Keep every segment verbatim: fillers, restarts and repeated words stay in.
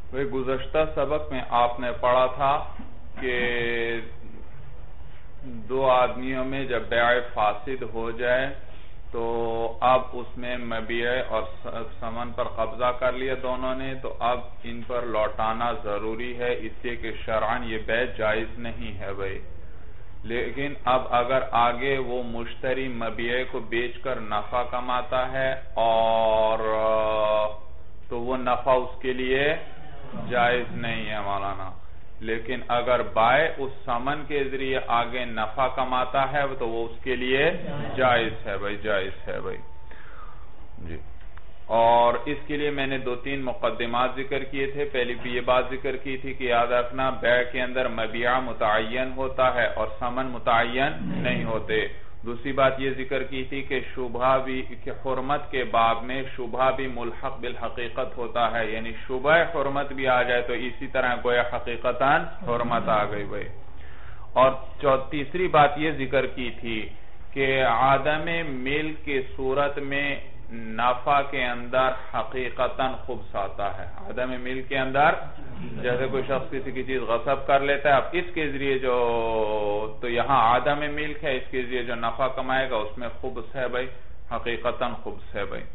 گزشتہ سبق میں آپ نے پڑھا تھا کہ دو آدمیوں میں جب بیع فاسد ہو جائے تو اب اس میں مبیع اور ثمن پر قبضہ کر لیا دونوں نے، تو اب ان پر لوٹانا ضروری ہے، اس لیے کہ شرعاً یہ بیع جائز نہیں ہے بھائی۔ لیکن اب اگر آگے وہ مشتری مبیع کو بیچ کر نفع کماتا ہے اور تو وہ نفع اس کے لیے جائز نہیں ہے مولانا، لیکن اگر بائع اس ثمن کے ذریعے آگے نفع کماتا ہے تو وہ اس کے لیے جائز ہے بھائی، جائز ہے بھائی جی۔ اور اس کے لیے میں نے دو تین مقدمات ذکر کیے تھے۔ پہلی بھی یہ بات ذکر کی تھی کہ یاد رکھنا بیع کے اندر مبیع متعین ہوتا ہے اور ثمن متعین نہیں ہوتے۔ دوسری بات یہ ذکر کی تھی کہ شبہ بھی کہ حرمت کے باب میں شبہ بھی ملحق بالحقیقت ہوتا ہے، یعنی شبہ حرمت بھی آ جائے تو اسی طرح گویا حقیقتاً حرمت آ گئی بھائی۔ اور تیسری بات یہ ذکر کی تھی کہ عدم ملک کی صورت میں نفع کے اندر حقیقتاً خبث آتا ہے۔ عدم ملک کے اندر جیسے کوئی شخص کسی کی چیز غصب کر لیتا ہے، اب اس کے ذریعے جو تو یہاں عدم ملک ہے، اس کے ذریعے جو نفع کمائے گا اس میں خبث ہے بھائی، حقیقتاً خبث ہے بھائی۔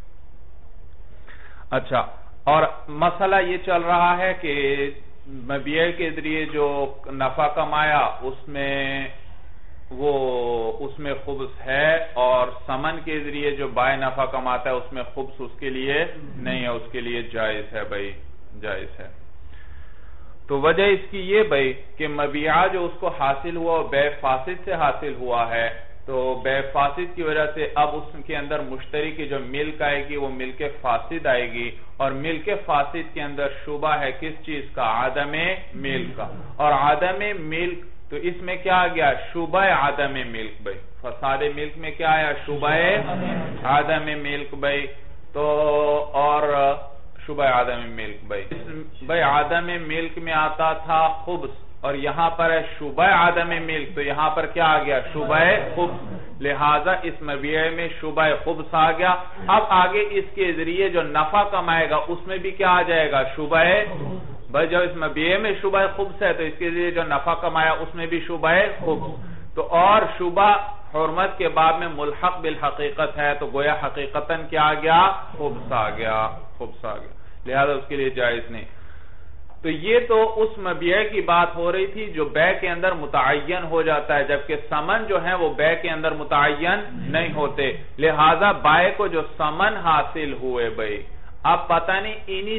اچھا، اور مسئلہ یہ چل رہا ہے کہ مبیع کے ذریعے جو نفع کمایا اس میں وہ اس میں خبث ہے، اور ثمن کے ذریعے جو بائع نفع کماتا ہے اس میں خبث اس کے لیے نہیں ہے، اس کے لیے جائز ہے بھائی، جائز ہے۔ تو وجہ اس کی یہ بھائی کہ مبیع جو اس کو حاصل ہوا وہ بیع فاسد سے حاصل ہوا ہے، تو بیع فاسد کی وجہ سے اب اس کے اندر مشتری کی جو ملک آئے گی وہ ملک فاسد آئے گی، اور ملک فاسد کے اندر شبہ ہے کس چیز کا؟ عدم ملک کا، اور عدم ملک تو اس میں کیا آ گیا؟ شبہ عدم ملک بھائی، فساد ملک میں کیا آیا؟ شبہ عدم ملک بھائی، تو اور شبہ عدم ملک بھائی بھائی عدم ملک میں آتا تھا خبث، اور یہاں پر ہے شبہ عدم ملک، تو یہاں پر کیا آ گیا؟ شبہ خبث، لہٰذا اس مبیع میں شبہ خبث آ گیا۔ اب آگے اس کے ذریعے جو نفع کمائے گا اس میں بھی کیا آ جائے گا؟ شبہ بھائی، جب اس مبیع میں شبہ خبث ہے تو اس کے ذریعے جو نفع کمایا اس میں بھی شبہ خبث، تو اور شبہ حرمت کے باب میں ملحق بالحقیقت ہے، تو گویا حقیقتاً کیا آ گیا؟ خبث آ گیا، خبث آ گیا، لہذا اس کے لیے جائز نہیں۔ تو یہ تو اس مبیع کی بات ہو رہی تھی جو بیع کے اندر متعین ہو جاتا ہے، جبکہ ثمن جو ہیں وہ بیع کے اندر متعین نہیں ہوتے، لہذا بائع کو جو ثمن حاصل ہوئے بھائی، اب پتہ نہیں انہی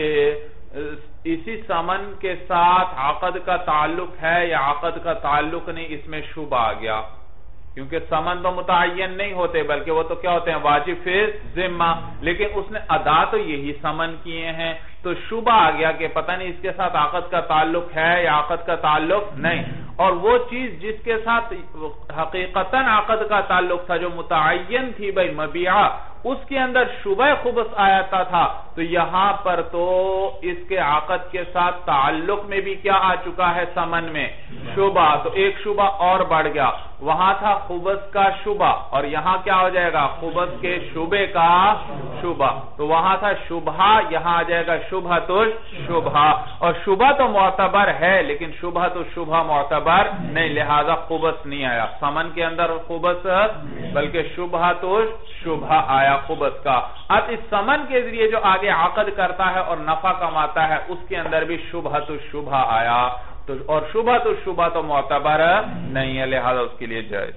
اسی ثمن کے ساتھ عقد کا تعلق ہے یا عقد کا تعلق نہیں، اس میں شبہ آ گیا، کیونکہ ثمن تو متعین نہیں ہوتے بلکہ وہ تو کیا ہوتے ہیں؟ واجب فی ذمہ، لیکن اس نے ادا تو یہی ثمن کیے ہیں، تو شبہ آ گیا کہ پتہ نہیں اس کے ساتھ عقد کا تعلق ہے یا عقد کا تعلق نہیں، اور وہ چیز جس کے ساتھ حقیقتاً عقد کا تعلق تھا جو متعین تھی بھائی مبیعہ، اس کے اندر شبہ خبث آیا تھا، تو یہاں پر تو اس کے عقد کے ساتھ تعلق میں بھی کیا آ چکا ہے؟ ثمن میں شبہ، تو ایک شبہ اور بڑھ گیا، وہاں تھا خبث کا شبہ اور یہاں کیا ہو جائے گا؟ خبث کے شبہ کا شبہ، تو وہاں تھا شبہ، یہاں آ جائے گا شبہ تو شبہ، اور شبہ تو معتبر ہے لیکن شبہ تو شبہ معتبر نہیں، لہذا خبث نہیں آیا ثمن کے اندر خبث، بلکہ شبہ تو شبہ آیا خبث کا۔ اب اس ثمن کے ذریعے جو آگے عقد کرتا ہے اور نفع کماتا ہے اس کے اندر بھی شبہ تو شبہ آیا، تو اور شبہ تو شبہ تو معتبر نہیں ہے، لہذا اس کے لیے جائز۔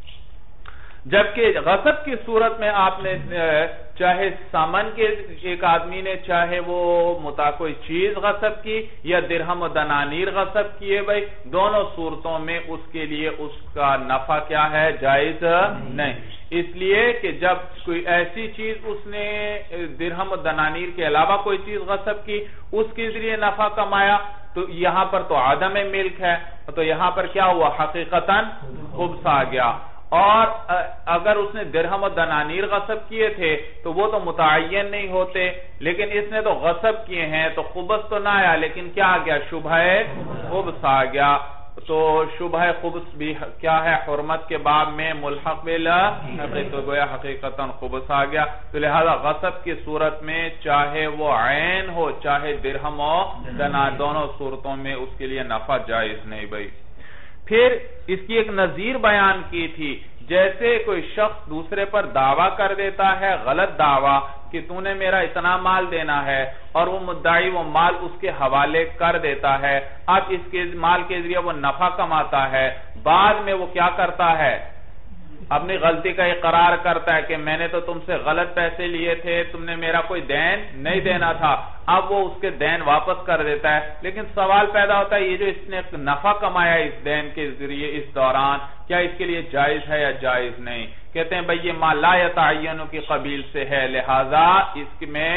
جبکہ غصب کی صورت میں آپ نے چاہے ثمن کے ایک آدمی نے چاہے وہ متا کوئی چیز غصب کی یا درہم و دنانیر غصب کیے بھائی، دونوں صورتوں میں اس کے لیے اس کا نفع کیا ہے؟ جائز نہیں، اس لیے کہ جب کوئی ایسی چیز اس نے درہم و دنانیر کے علاوہ کوئی چیز غصب کی، اس کے ذریعے نفع کمایا، تو یہاں پر تو عدم ملک ہے، تو یہاں پر کیا ہوا؟ حقیقتاً خبث آ گیا۔ اور اگر اس نے درہم و دنانیر غصب کیے تھے تو وہ تو متعین نہیں ہوتے، لیکن اس نے تو غصب کیے ہیں تو خبث تو نہ آیا، لیکن کیا آ گیا؟ شبہ خبث آ گیا۔ تو شبہ خبث بھی کیا ہے؟ حرمت کے باب میں ملحق بالحقیقت، تو گویا حقیقتاً خبث آ گیا. تو لہذا غصب کی صورت میں چاہے وہ عین ہو چاہے درہم ہو دینار، دونوں صورتوں میں اس کے لیے نفع جائز نہیں بھائی. پھر اس کی ایک نظیر بیان کی تھی، جیسے کوئی شخص دوسرے پر دعویٰ کر دیتا ہے، غلط دعویٰ کہ تو نے میرا اتنا مال دینا ہے، اور وہ مدعی وہ مال اس کے حوالے کر دیتا ہے. اب اس کے مال کے ذریعے وہ نفع کماتا ہے، بعد میں وہ کیا کرتا ہے؟ اپنی غلطی کا اقرار کرتا ہے کہ میں نے تو تم سے غلط پیسے لیے تھے، تم نے میرا کوئی دین نہیں دینا تھا. اب وہ اس کے دین واپس کر دیتا ہے. لیکن سوال پیدا ہوتا ہے یہ جو اس نے نفع کمایا اس دین کے ذریعے اس دوران، کیا اس کے لیے جائز ہے یا جائز نہیں؟ کہتے ہیں بھئی یہ ما لا یتعین کی قبیل سے ہے، لہذا اس میں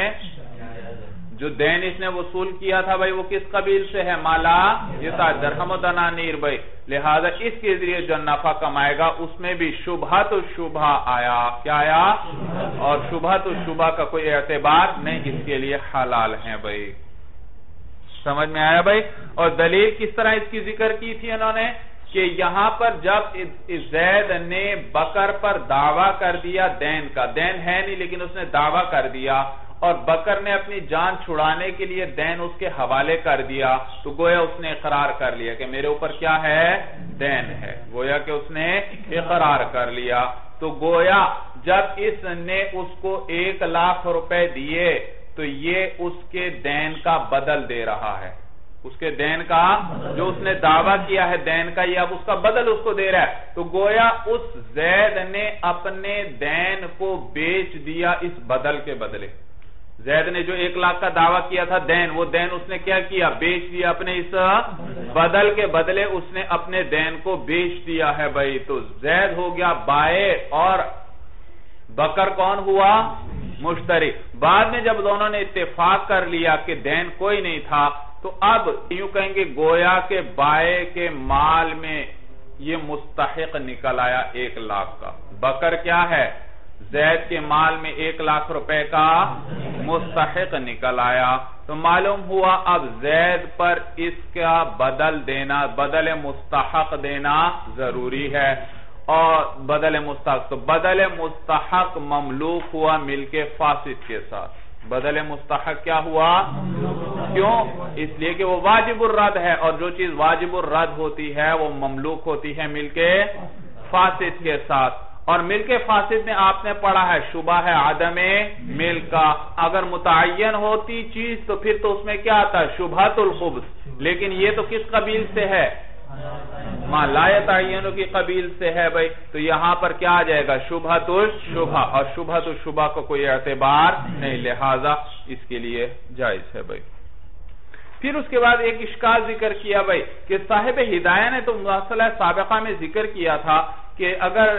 جو دین اس نے وصول کیا تھا بھئی وہ کس قبیل سے ہے؟ مالا یہ درہم و دنانیر بھئی، لہذا اس کے ذریعے جو نفع کمائے گا اس میں بھی شبہت و شبہ آیا. کیا آیا؟ اور شبہت و شبہ کا کوئی اعتبار نہیں، اس کے لیے حلال ہیں بھئی. سمجھ میں آیا بھئی؟ اور دلیل کس طرح اس کی ذکر کی تھی انہوں نے کہ یہاں پر جب زید نے بکر پر دعویٰ کر دیا دین کا، دین ہے نہیں لیکن اس نے دعویٰ کر دیا، اور بکر نے اپنی جان چھڑانے کے لیے دین اس کے حوالے کر دیا، تو گویا اس نے اقرار کر لیا کہ میرے اوپر کیا ہے؟ دین ہے. گویا کہ اس نے اقرار کر لیا. تو گویا جب اس نے اس کو ایک لاکھ روپے دیے تو یہ اس کے دین کا بدل دے رہا ہے. اس کے دین کا جو اس نے دعویٰ کیا ہے دین کا، یہ اب اس کا بدل اس کو دے رہا ہے. تو گویا اس زید نے اپنے دین کو بیچ دیا اس بدل کے بدلے. زید نے جو ایک لاکھ کا دعویٰ کیا تھا دین، وہ دین اس نے کیا کیا؟ بیچ دیا اپنے اس بدل کے بدلے. اس نے اپنے دین کو بیچ دیا ہے بھائی. تو زید ہو گیا بائع اور بکر کون ہوا؟ مشتری. بعد میں جب دونوں نے اتفاق کر لیا کہ دین کوئی نہیں تھا، تو اب یوں کہیں گے گویا کہ بائع کے مال میں یہ مستحق نکل آیا ایک لاکھ کا. بکر کیا ہے؟ زید کے مال میں ایک لاکھ روپے کا مستحق نکل آیا. تو معلوم ہوا اب زید پر اس کا بدل دینا، بدل مستحق دینا ضروری ہے. اور بدل مستحق، تو بدل مستحق مملوک ہوا ملک فاسد کے ساتھ. بدل مستحق کیا ہوا؟ کیوں؟ اس لیے کہ وہ واجب الرد ہے، اور جو چیز واجب الرد ہوتی ہے وہ مملوک ہوتی ہے ملک فاسد کے ساتھ. اور ملک فاسد میں آپ نے پڑھا ہے شبہ ہے عدم ملک کا. اگر متعین ہوتی چیز تو پھر تو اس میں کیا آتا ہے؟ شبہت الخبث. لیکن یہ تو کس قبیل سے ہے؟ ما لا یتعین کی قبیل سے ہے بھائی. تو یہاں پر کیا آ جائے گا؟ شبہت الشبہ. اور شبہت الشبہ کو کوئی اعتبار نہیں، لہذا اس کے لیے جائز ہے بھائی. پھر اس کے بعد ایک اشکال ذکر کیا بھائی کہ صاحب ہدایہ نے تو مسئلہ سابقہ میں ذکر کیا تھا کہ اگر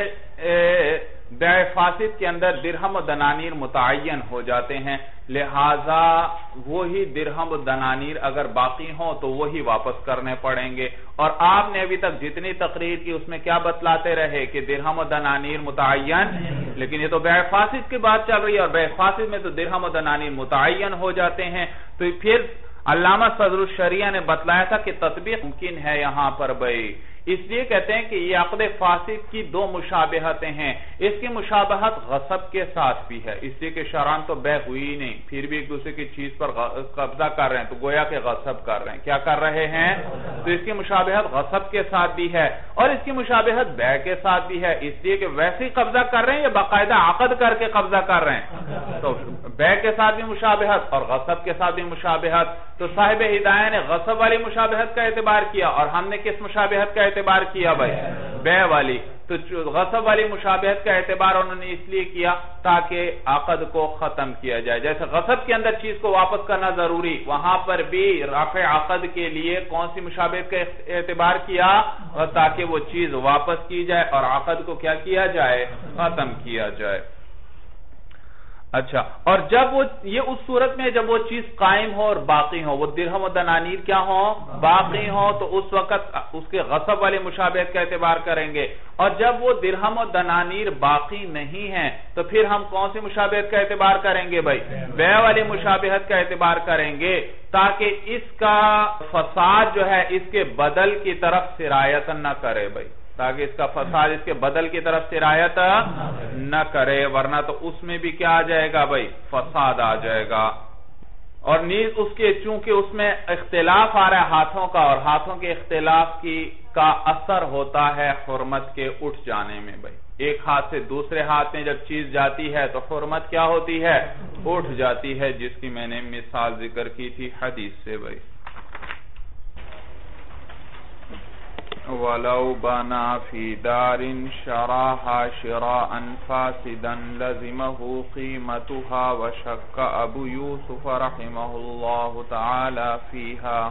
بیع فاسد کے اندر درہم و دنانیر متعین ہو جاتے ہیں، لہذا وہی درہم و دنانیر اگر باقی ہوں تو وہی واپس کرنے پڑیں گے. اور آپ نے ابھی تک جتنی تقریر کی اس میں کیا بتلاتے رہے کہ درہم و دنانیر متعین، لیکن یہ تو بیع فاسد کی بات چل رہی ہے، اور بیع فاسد میں تو درہم و دنانیر متعین ہو جاتے ہیں. تو پھر علامہ صدر الشریعہ نے بتلایا تھا کہ تطبیق ممکن ہے یہاں پر بھائی. اس لیے کہتے ہیں کہ یہ عقد فاسد کی دو مشابہتیں ہیں. اس کی مشابہت غصب کے ساتھ بھی ہے، اس لیے کہ شرعاً تو بیع ہوئی ہی نہیں، پھر بھی ایک دوسرے کی چیز پر قبضہ کر رہے ہیں، تو گویا کہ غصب کر رہے ہیں. کیا کر رہے ہیں؟ تو اس کی مشابہت غصب کے ساتھ بھی ہے، اور اس کی مشابہت بیع کے ساتھ بھی ہے. اس لیے کہ ویسے ہی قبضہ کر رہے ہیں یا باقاعدہ عقد کر کے قبضہ کر رہے ہیں. تو بیع کے ساتھ بھی مشابہت اور غصب کے ساتھ بھی مشابہت. تو صاحب ہدایہ نے غصب والی مشابہت کا اعتبار کیا، اور ہم نے کس مشابہت کا اعتبار کیا بھائی؟ بیع والی. تو غصب والی مشابہت کا اعتبار انہوں نے اس لیے کیا تاکہ عقد کو ختم کیا جائے. جیسے غصب کے اندر چیز کو واپس کرنا ضروری، وہاں پر بھی رفع عقد کے لیے کون سی مشابہت کا اعتبار کیا؟ تاکہ وہ چیز واپس کی جائے اور عقد کو کیا کیا جائے؟ ختم کیا جائے. اچھا، اور جب وہ یہ اس صورت میں جب وہ چیز قائم ہو اور باقی ہو، وہ درہم و دنانیر کیا ہو؟ باقی ہو، تو اس وقت اس کے غصب والی مشابہت کا اعتبار کریں گے، اور جب وہ درہم و دنانیر باقی نہیں ہیں تو پھر ہم کون سی مشابہت کا اعتبار کریں گے بھائی؟ بیع والی مشابہت کا اعتبار کریں گے، تاکہ اس کا فساد جو ہے اس کے بدل کی طرف سرایت نہ کرے بھائی، تاکہ اس کا فساد اس کے بدل کی طرف سرایت نہ کرے، ورنہ تو اس میں بھی کیا آ جائے گا بھائی؟ فساد آ جائے گا۔ اور نیز اس کے چونکہ اس میں اختلاف آ رہا ہے ہاتھوں کا، اور ہاتھوں کے اختلاف کی کا اثر ہوتا ہے حرمت کے اٹھ جانے میں بھائی، ایک ہاتھ سے دوسرے ہاتھ میں جب چیز جاتی ہے تو حرمت کیا ہوتی ہے؟ اٹھ جاتی ہے، جس کی میں نے مثال ذکر کی تھی حدیث سے بھائی۔ وَلَوْ بَنَا فِي دَارٍ شَرَاهَا شِرَاءً فَاسِدًا لَزِمَهُ قِيمَتُهَا وَشَكَّ أَبُو يُوسُفَ رَحِمَهُ اللَّهُ تَعَالَى فِيهَا۔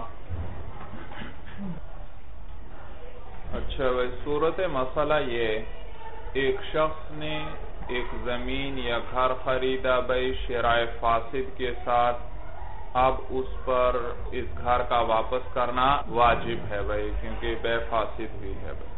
اچھا بھئی، صورت مسئلہ یہ، ایک شخص نے ایک زمین یا گھر خریدا بھئی شراء فاسد کے ساتھ، اب اس پر اس گھر کا واپس کرنا واجب ہے بھائی، کیونکہ بے فاسد ہوئی ہے بھائی،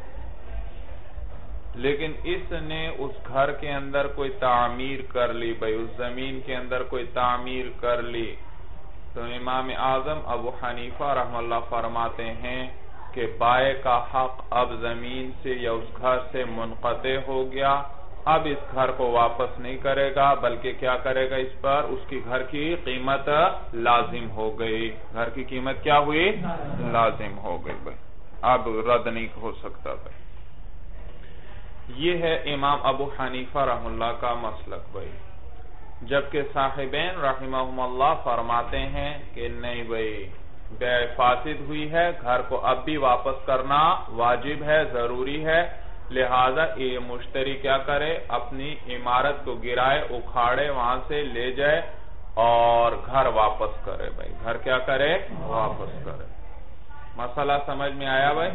لیکن اس نے اس گھر کے اندر کوئی تعمیر کر لی بھائی، اس زمین کے اندر کوئی تعمیر کر لی، تو امام اعظم ابو حنیفہ رحمہ اللہ فرماتے ہیں کہ بائع کا حق اب زمین سے یا اس گھر سے منقطع ہو گیا، اب اس گھر کو واپس نہیں کرے گا، بلکہ کیا کرے گا؟ اس پر اس کی گھر کی قیمت لازم ہو گئی، گھر کی قیمت کیا ہوئی؟ لازم ہو گئی بھائی، اب رد نہیں ہو سکتا بھائی۔ یہ ہے امام ابو حنیفہ رحمہ اللہ کا مسلک بھائی، جبکہ صاحبین رحمہم اللہ فرماتے ہیں کہ نہیں بھائی، بیع فاسد ہوئی ہے، گھر کو اب بھی واپس کرنا واجب ہے، ضروری ہے، لہذا یہ مشتری کیا کرے؟ اپنی عمارت کو گرائے، اکھاڑے، وہاں سے لے جائے اور گھر واپس کرے بھائی، گھر کیا کرے؟ واپس کرے۔ مسئلہ سمجھ میں آیا بھائی؟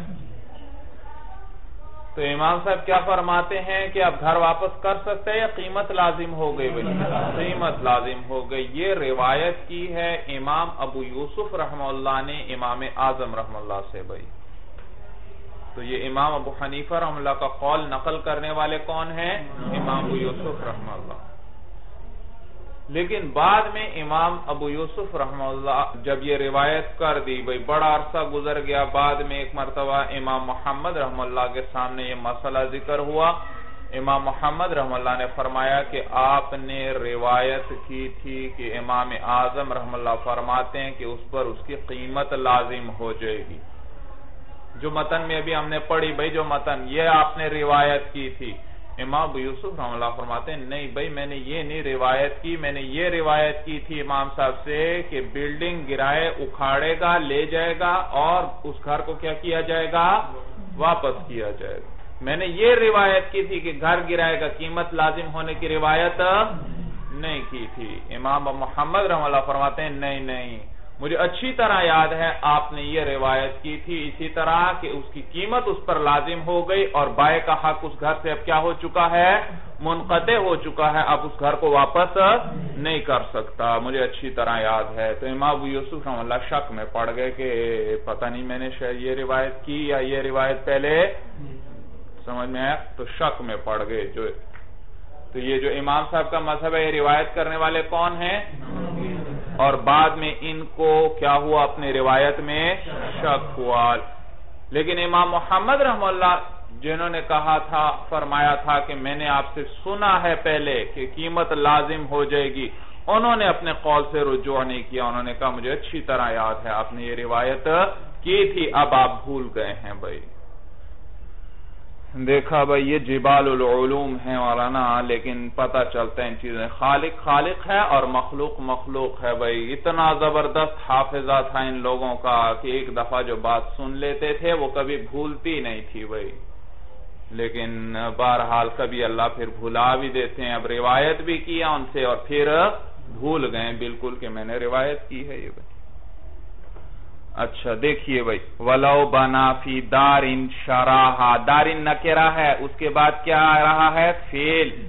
تو امام صاحب کیا فرماتے ہیں کہ اب گھر واپس کر سکتے ہیں یا قیمت لازم ہو گئی بھائی؟ قیمت لازم ہو گئی۔ یہ روایت کی ہے امام ابو یوسف رحمہ اللہ نے امام اعظم رحمہ اللہ سے بھائی، تو یہ امام ابو حنیفہ رحمہ اللہ کا قول نقل کرنے والے کون ہیں؟ امام ابو یوسف رحمہ اللہ۔ لیکن بعد میں امام ابو یوسف رحمہ اللہ جب یہ روایت کر دی بھئی، بڑا عرصہ گزر گیا، بعد میں ایک مرتبہ امام محمد رحمہ اللہ کے سامنے یہ مسئلہ ذکر ہوا، امام محمد رحمہ اللہ نے فرمایا کہ آپ نے روایت کی تھی کہ امام اعظم رحمہ اللہ فرماتے ہیں کہ اس پر اس کی قیمت لازم ہو جائے گی، جو متن میں ابھی ہم نے پڑھی بھئی، جو متن یہ آپ نے روایت کی تھی۔ امام ابو یوسف رحمہ اللہ فرماتے ہیں نہیں بھئی، میں نے یہ نہیں روایت کی، میں نے یہ روایت کی تھی امام صاحب سے کہ بلڈنگ گرائے، اکھاڑے گا، لے جائے گا اور اس گھر کو کیا کیا جائے گا؟ واپس کیا جائے گا۔ میں نے یہ روایت کی تھی کہ گھر گرائے گا، قیمت لازم ہونے کی روایت نہیں کی تھی۔ امام محمد رحمہ اللہ فرماتے ہیں نہیں نہیں، مجھے اچھی طرح یاد ہے آپ نے یہ روایت کی تھی اسی طرح کہ اس کی قیمت اس پر لازم ہو گئی اور بائع کا حق اس گھر سے اب کیا ہو چکا ہے؟ منقطع ہو چکا ہے، اب اس گھر کو واپس نہیں کر سکتا، مجھے اچھی طرح یاد ہے۔ تو امام ابو یوسف رحمہ اللہ شک میں پڑ گئے کہ پتہ نہیں میں نے شاید یہ روایت کی یا یہ روایت پہلے سمجھ میں آیا، تو شک میں پڑ گئے۔ جو تو یہ جو امام صاحب کا مذہب ہے، یہ روایت کرنے والے کون ہیں؟ اور بعد میں ان کو کیا ہوا؟ اپنی روایت میں شک ہوا۔ لیکن امام محمد رحمہ اللہ جنہوں نے کہا تھا، فرمایا تھا کہ میں نے آپ سے سنا ہے پہلے کہ قیمت لازم ہو جائے گی، انہوں نے اپنے قول سے رجوع نہیں کیا، انہوں نے کہا مجھے اچھی طرح یاد ہے آپ نے یہ روایت کی تھی، اب آپ بھول گئے ہیں بھائی۔ دیکھا بھائی، یہ جبال العلوم ہیں مولانا، لیکن پتہ چلتا ہے ان چیزیں، خالق خالق ہے اور مخلوق مخلوق ہے بھائی۔ اتنا زبردست حافظہ تھا ان لوگوں کا کہ ایک دفعہ جو بات سن لیتے تھے وہ کبھی بھولتی نہیں تھی بھائی، لیکن بہرحال کبھی اللہ پھر بھلا بھی دیتے ہیں۔ اب روایت بھی کیا ان سے اور پھر بھول گئے بالکل کہ میں نے روایت کی ہے یہ بھائی۔ اچھا دیکھیے بھائی، وَلَوْ بَنَا فِي دَارٍ شَرَاهَا، دارن نکرہ ہے، اس کے بعد کیا آ رہا ہے؟ فعل،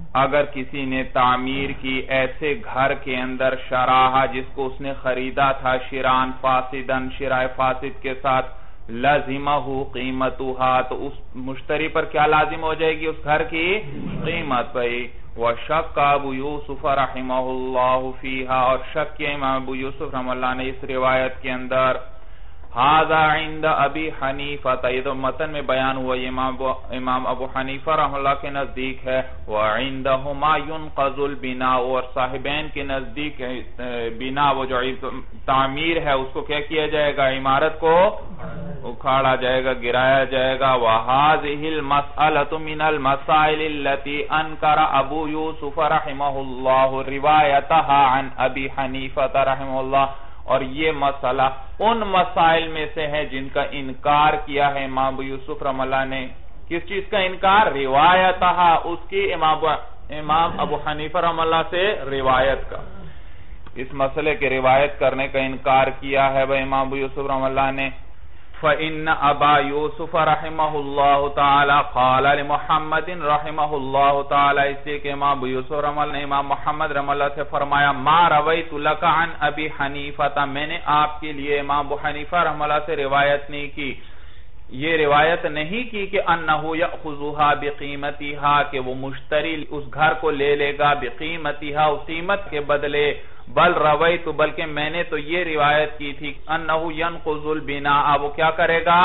اگر کسی نے تعمیر کی ایسے گھر کے اندر شراہا جس کو اس نے خریدا تھا شران فاسدن شرائے فاسد کے ساتھ لازمہ قیمتها تو اس مشتری پر کیا لازم ہو جائے گی اس گھر کی قیمت بھائی وشک ابو یوسف رحمہ اللہ فیہا اور شک کیا امام ابو یوسف رحمہ اللہ نے اس روایت کے اندر ھذا عند ابی حنیفہ یہ تو متن میں بیان ہوا یہ امام ابو حنیفہ رحمہ اللہ کے نزدیک ہے وعندہما ينقض البناء اور صاحبین کے نزدیک بنا وہ جو تعمیر ہے اس کو کیا کیا جائے گا عمارت کو اکھاڑا جائے گا گرایا جائے گا وَهَذِهِ الْمَسْأَلَةُ مِنَ الْمَسَائِلِ الَّتِي أَنْكَرَ أَبُو يُوسُفَ رحمہ اللہ رِوَایَتَهَا عَنْ أَبِي حَنِیفَةَ رحمہ اللہ اور یہ مسئلہ ان مسائل میں سے ہے جن کا انکار کیا ہے امام ابو یوسف رحمہ اللہ نے کس چیز کا انکار روایتها اس کی امام امام ابو حنیفہ رحمہ اللہ سے روایت کا اس مسئلے کے روایت کرنے کا انکار کیا ہے وہ امام ابو یوسف رحمہ اللہ نے فَإِنَّ أَبَا يُوسُفَ رَحِمَهُ اللَّهُ تَعَالَى قَالَ لِمُحَمَّدٍ رَحِمَهُ اللَّهُ تَعَالَى اس لیے کہ امام ابو یوسف رحمہ اللہ نے امام محمد رحمہ اللہ سے فرمایا مَا رَوَيْتُ لَكَ عَنْ أَبِي حَنِیفَةَ میں نے آپ کے لیے امام ابو حنیفہ رحمہ اللہ سے روایت نہیں کی یہ روایت نہیں کی کہ انہو یأخذوها بقیمتها کہ وہ مشتری اس گھر کو لے لے گا بقیمتها اس قیمت کے بدلے بل رویت بلکہ میں نے تو یہ روایت کی تھی انہو ینقض البناء وہ کیا کرے گا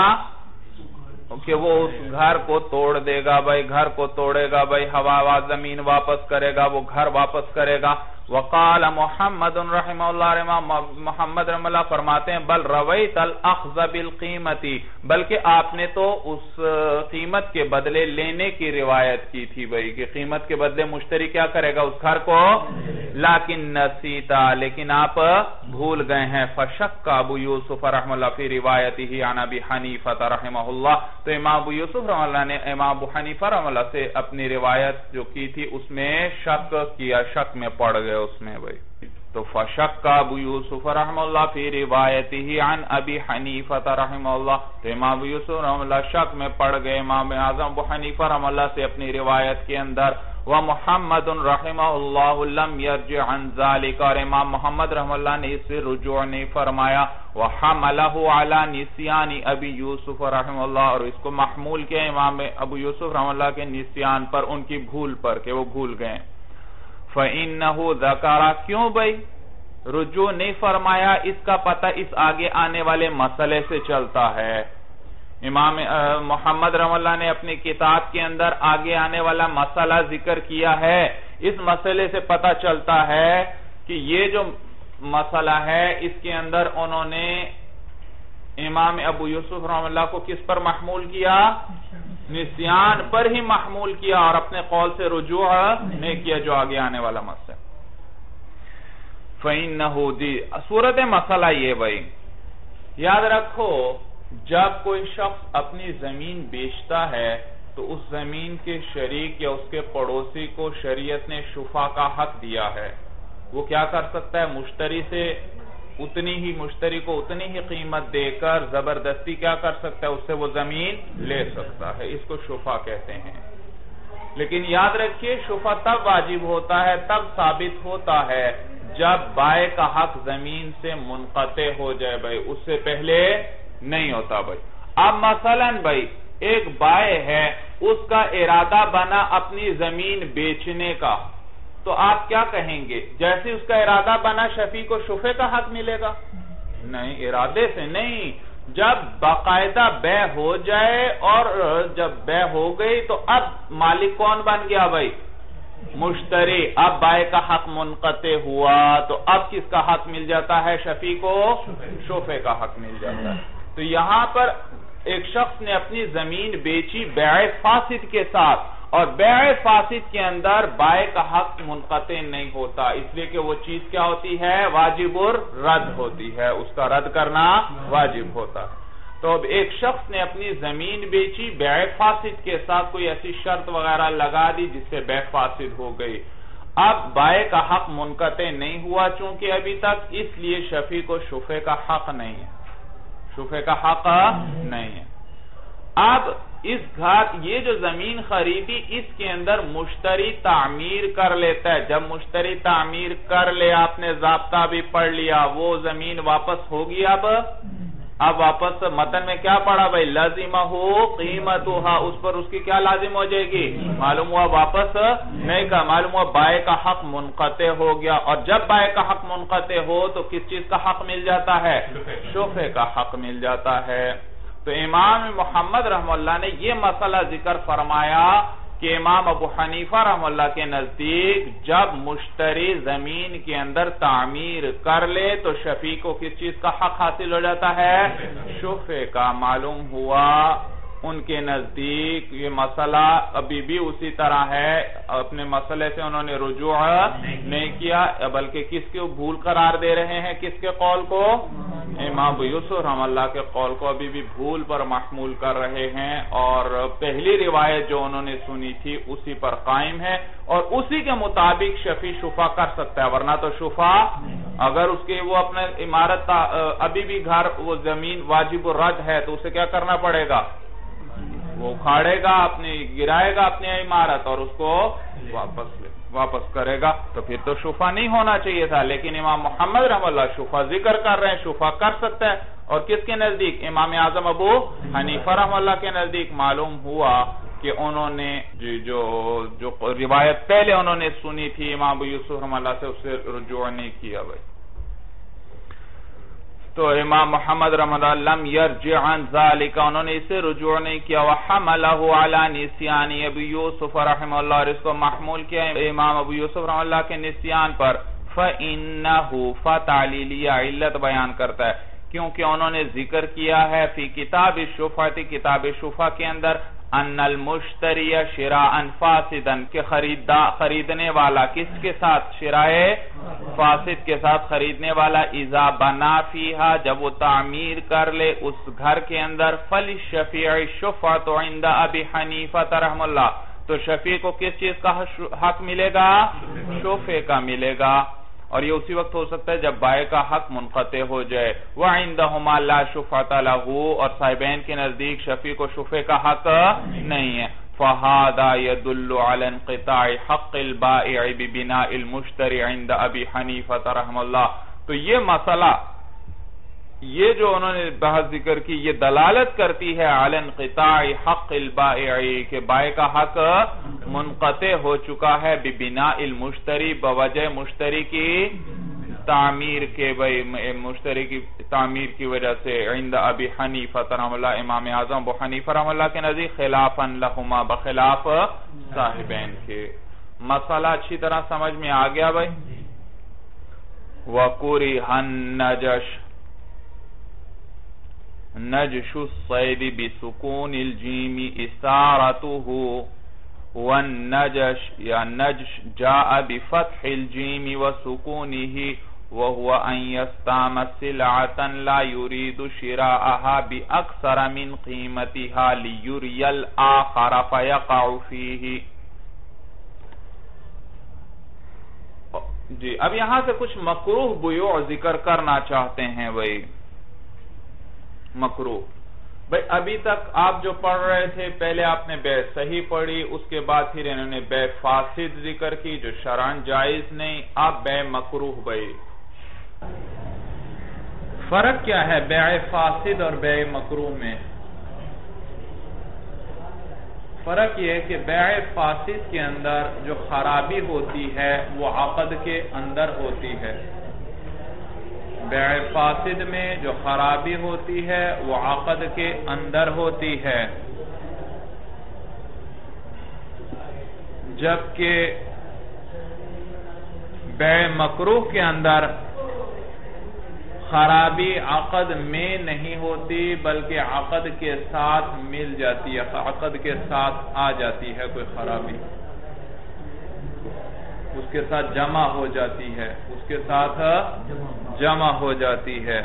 کہ وہ اس گھر کو توڑ دے گا بھائی گھر کو توڑے گا بھائی ہوا زمین واپس کرے گا وہ گھر واپس کرے گا وقال محمد رحمہ اللہ محمد رحمہ اللہ فرماتے ہیں بل رویت الاخذ بالقیمتی بلکہ آپ نے تو اس قیمت کے بدلے لینے کی روایت کی تھی بھائی کہ قیمت کے بدلے مشتری کیا کرے گا اس گھر کو لیکن نسیتا لیکن آپ بھول گئے ہیں فشک ابو یوسف رحمہ اللہ فی روایتہ عن ابی حنیفہ رحمہ اللہ تو امام ابو یوسف رحمہ اللہ نے امام ابو حنیفہ رحمہ اللہ سے اپنی روایت جو کی تھی اس میں شک کیا شک میں پڑ گئے اس میں بھائی تو فشک ابو یوسف رحمہ اللہ فی روایتہ عن ابی حنیفہ رحمہ اللہ تو امام ابو یوسف رحمہ اللہ شک میں پڑ گئے امام اعظم ابو حنیفہ رحمہ اللہ سے اپنی روایت کے اندر ومحمد رحمہ اللہ لم یرجع عن ذالک اور امام محمد رحمہ اللہ نے اس سے رجوع نہیں فرمایا وحملہ علی نسیان ابی یوسف رحمہ اللہ اور اس کو محمول کیا امام ابو یوسف رحمہ اللہ کے نسیان پر ان کی بھول پر کہ وہ بھول گئے فَإِنَّهُ ذَكَرَ کیوں بھئی رجوع نہیں فرمایا اس کا پتہ اس آگے آنے والے مسئلے سے چلتا ہے امام محمد رحمہ اللہ نے اپنی کتاب کے اندر آگے آنے والا مسئلہ ذکر کیا ہے اس مسئلے سے پتہ چلتا ہے کہ یہ جو مسئلہ ہے اس کے اندر انہوں نے امام ابو یوسف رحمہ اللہ کو کس پر محمول کیا نسیان پر ہی محمول کیا اور اپنے قول سے رجوع نہیں کیا جو آگے آنے والا مسئلہ فَإِنَّهُ دی صورت مسئلہ یہ بھائی یاد رکھو جب کوئی شخص اپنی زمین بیچتا ہے تو اس زمین کے شریک یا اس کے پڑوسی کو شریعت نے شفا کا حق دیا ہے وہ کیا کر سکتا ہے مشتری سے اتنی ہی مشتری کو اتنی ہی قیمت دے کر زبردستی کیا کر سکتا ہے اس سے وہ زمین لے سکتا ہے اس کو شفا کہتے ہیں لیکن یاد رکھیے شفا تب واجب ہوتا ہے تب ثابت ہوتا ہے جب بائع کا حق زمین سے منقطع ہو جائے بھائی اس سے پہلے نہیں ہوتا بھائی اب مثلا بھائی ایک بائع ہے اس کا ارادہ بنا اپنی زمین بیچنے کا تو آپ کیا کہیں گے جیسے اس کا ارادہ بنا شفیع کو شفے کا حق ملے گا نہیں ارادے سے نہیں جب باقاعدہ بے ہو جائے اور جب بے ہو گئی تو اب مالک کون بن گیا بھائی مشتری اب بائع کا حق منقطع ہوا تو اب کس کا حق مل جاتا ہے شفیع کو شفے کا حق مل جاتا ہے تو یہاں پر ایک شخص نے اپنی زمین بیچی بیع فاسد کے ساتھ اور بیع فاسد کے اندر بائع کا حق منقطع نہیں ہوتا اس لیے کہ وہ چیز کیا ہوتی ہے واجب الرد ہوتی ہے اس کا رد کرنا واجب ہوتا ہے تو اب ایک شخص نے اپنی زمین بیچی بیع فاسد کے ساتھ کوئی ایسی شرط وغیرہ لگا دی جس سے بیع فاسد ہو گئی اب بائع کا حق منقطع نہیں ہوا چونکہ ابھی تک اس لیے شفیع کو شفے کا حق نہیں ہے شفے کا حق نہیں ہے اب اس گھر یہ جو زمین خریدی اس کے اندر مشتری تعمیر کر لیتا ہے. جب مشتری تعمیر کر لے آپ نے ضابطہ بھی پڑھ لیا وہ زمین واپس ہوگی. اب اب واپس متن میں کیا پڑھا بھائی لازمہ قیمتها اس پر اس کی کیا لازم ہو جائے گی معلوم ہوا واپس نہیں کا معلوم ہوا بائع کا حق منقطع ہو گیا. اور جب بائع کا حق منقطع ہو تو کس چیز کا حق مل جاتا ہے شفع کا حق مل جاتا ہے. تو امام محمد رحمہ اللہ نے یہ مسئلہ ذکر فرمایا کہ امام ابو حنیفہ رحمہ اللہ کے نزدیک جب مشتری زمین کے اندر تعمیر کر لے تو شفیع کو کس چیز کا حق حاصل ہو جاتا ہے شفع کا. معلوم ہوا ان کے نزدیک یہ مسئلہ ابھی بھی اسی طرح ہے. اپنے مسئلے سے انہوں نے رجوع نہیں کیا بلکہ کس کے بھول قرار دے رہے ہیں کس کے قول کو امام ابو یوسف رحمہ اللہ کے قول کو ابھی بھی بھول پر محمول کر رہے ہیں. اور پہلی روایت جو انہوں نے سنی تھی اسی پر قائم ہے اور اسی کے مطابق شفیع شفع کر سکتا ہے. ورنہ تو شفع اگر اس کے وہ اپنے عمارت ابھی بھی گھر وہ زمین واجب الرد ہے تو اسے کیا کرنا پڑے گا وہ اکھاڑے گا اپنی گرائے گا اپنی عمارت اور اس کو واپس لے واپس کرے گا تو پھر تو شفع نہیں ہونا چاہیے تھا. لیکن امام محمد رحمہ اللہ شفع ذکر کر رہے ہیں شفع کر سکتا ہے. اور کس کے نزدیک امام اعظم ابو حنیفہ رحمہ اللہ کے نزدیک معلوم ہوا کہ انہوں نے جو جو روایت پہلے انہوں نے سنی تھی امام ابو یوسف رحمہ اللہ سے اس سے رجوع نہیں کیا بھائی. تو امام محمد رحمہ اللہ لم یرجع عن ذالک انہوں نے اسے رجوع نہیں کیا. وحملہ علی نسیان ابو یوسف رحمہ اللہ اور اس کو محمول کیا امام ابو یوسف رحمہ اللہ کے نسیان پر. فإنہ فتعلیلیہ علت بیان کرتا ہے کیونکہ انہوں نے ذکر کیا ہے فی کتاب الشفعہ کتاب شفعہ کے اندر ان المشتری شراء فاسدا کہ خریدنے والا کس کے ساتھ شراء فاسد کے ساتھ خریدنے والا اذا بنا فیہا جب وہ تعمیر کر لے اس گھر کے اندر فللشفیع الشفعۃ عند ابی حنیفہ رحمہ اللہ تو شفیع کو کس چیز کا حق ملے گا شفع کا ملے گا. اور یہ اسی وقت ہو سکتا ہے جب بائع کا حق منقطع ہو جائے. وَعِنْدَهُمَا لَا شُفْعَةَ لَهُ اور صاحبین کے نزدیک شفیع کو شفع کا حق نہیں ہے. فَهَذَا يَدُلُّ عَلَى انْقِطَاعِ حَقِّ الْبَائِعِ بِبِنَاءِ الْمُشْتَرِ عِنْدَ أَبِي حَنِيفَةَ رحمہ اللہ. تو یہ مسئلہ یہ جو انہوں نے بحث ذکر کی یہ دلالت کرتی ہے علی انقطاع حق البائع کہ بائع کا حق منقطع ہو چکا ہے ببناء المشتری بوجہ مشتری کی تعمیر کے بھئی مشتری کی تعمیر کی وجہ سے عند ابی حنیفہ رحمہ اللہ امام اعظم ابو حنیفہ رحمہ اللہ کے نزدیک خلافا لہما بخلاف صاحبین کے. مسئلہ اچھی طرح سمجھ میں آ گیا بھائی. وَقُرِحَ النَّجَشُ نجش الصید بسکون الجیم اسارته والنجش یا نجش جاء بفتح الجیم وسکونه وهو ان يستعم سلعة لا يريد شراءها بأكثر من قيمتها ليري الآخر فيقع فيه. جی اب یہاں سے کچھ مکروہ بیوع ذکر کرنا چاہتے ہیں بھئی. مکروہ بھئی ابھی تک آپ جو پڑھ رہے تھے پہلے آپ نے بے صحیح پڑھی اس کے بعد پھر انہوں نے بے فاسد ذکر کی جو شرعاً جائز نہیں. اب بے مکروہ بھئی فرق کیا ہے بے فاسد اور بے مکروہ میں؟ فرق یہ ہے کہ بے فاسد کے اندر جو خرابی ہوتی ہے وہ عقد کے اندر ہوتی ہے. بیع فاسد میں جو خرابی ہوتی ہے وہ عقد کے اندر ہوتی ہے جبکہ بیع مکروہ کے اندر خرابی عقد میں نہیں ہوتی بلکہ عقد کے ساتھ مل جاتی ہے عقد کے ساتھ آ جاتی ہے کوئی خرابی اس کے ساتھ جمع ہو جاتی ہے اس کے ساتھ جمع ہو جاتی ہے.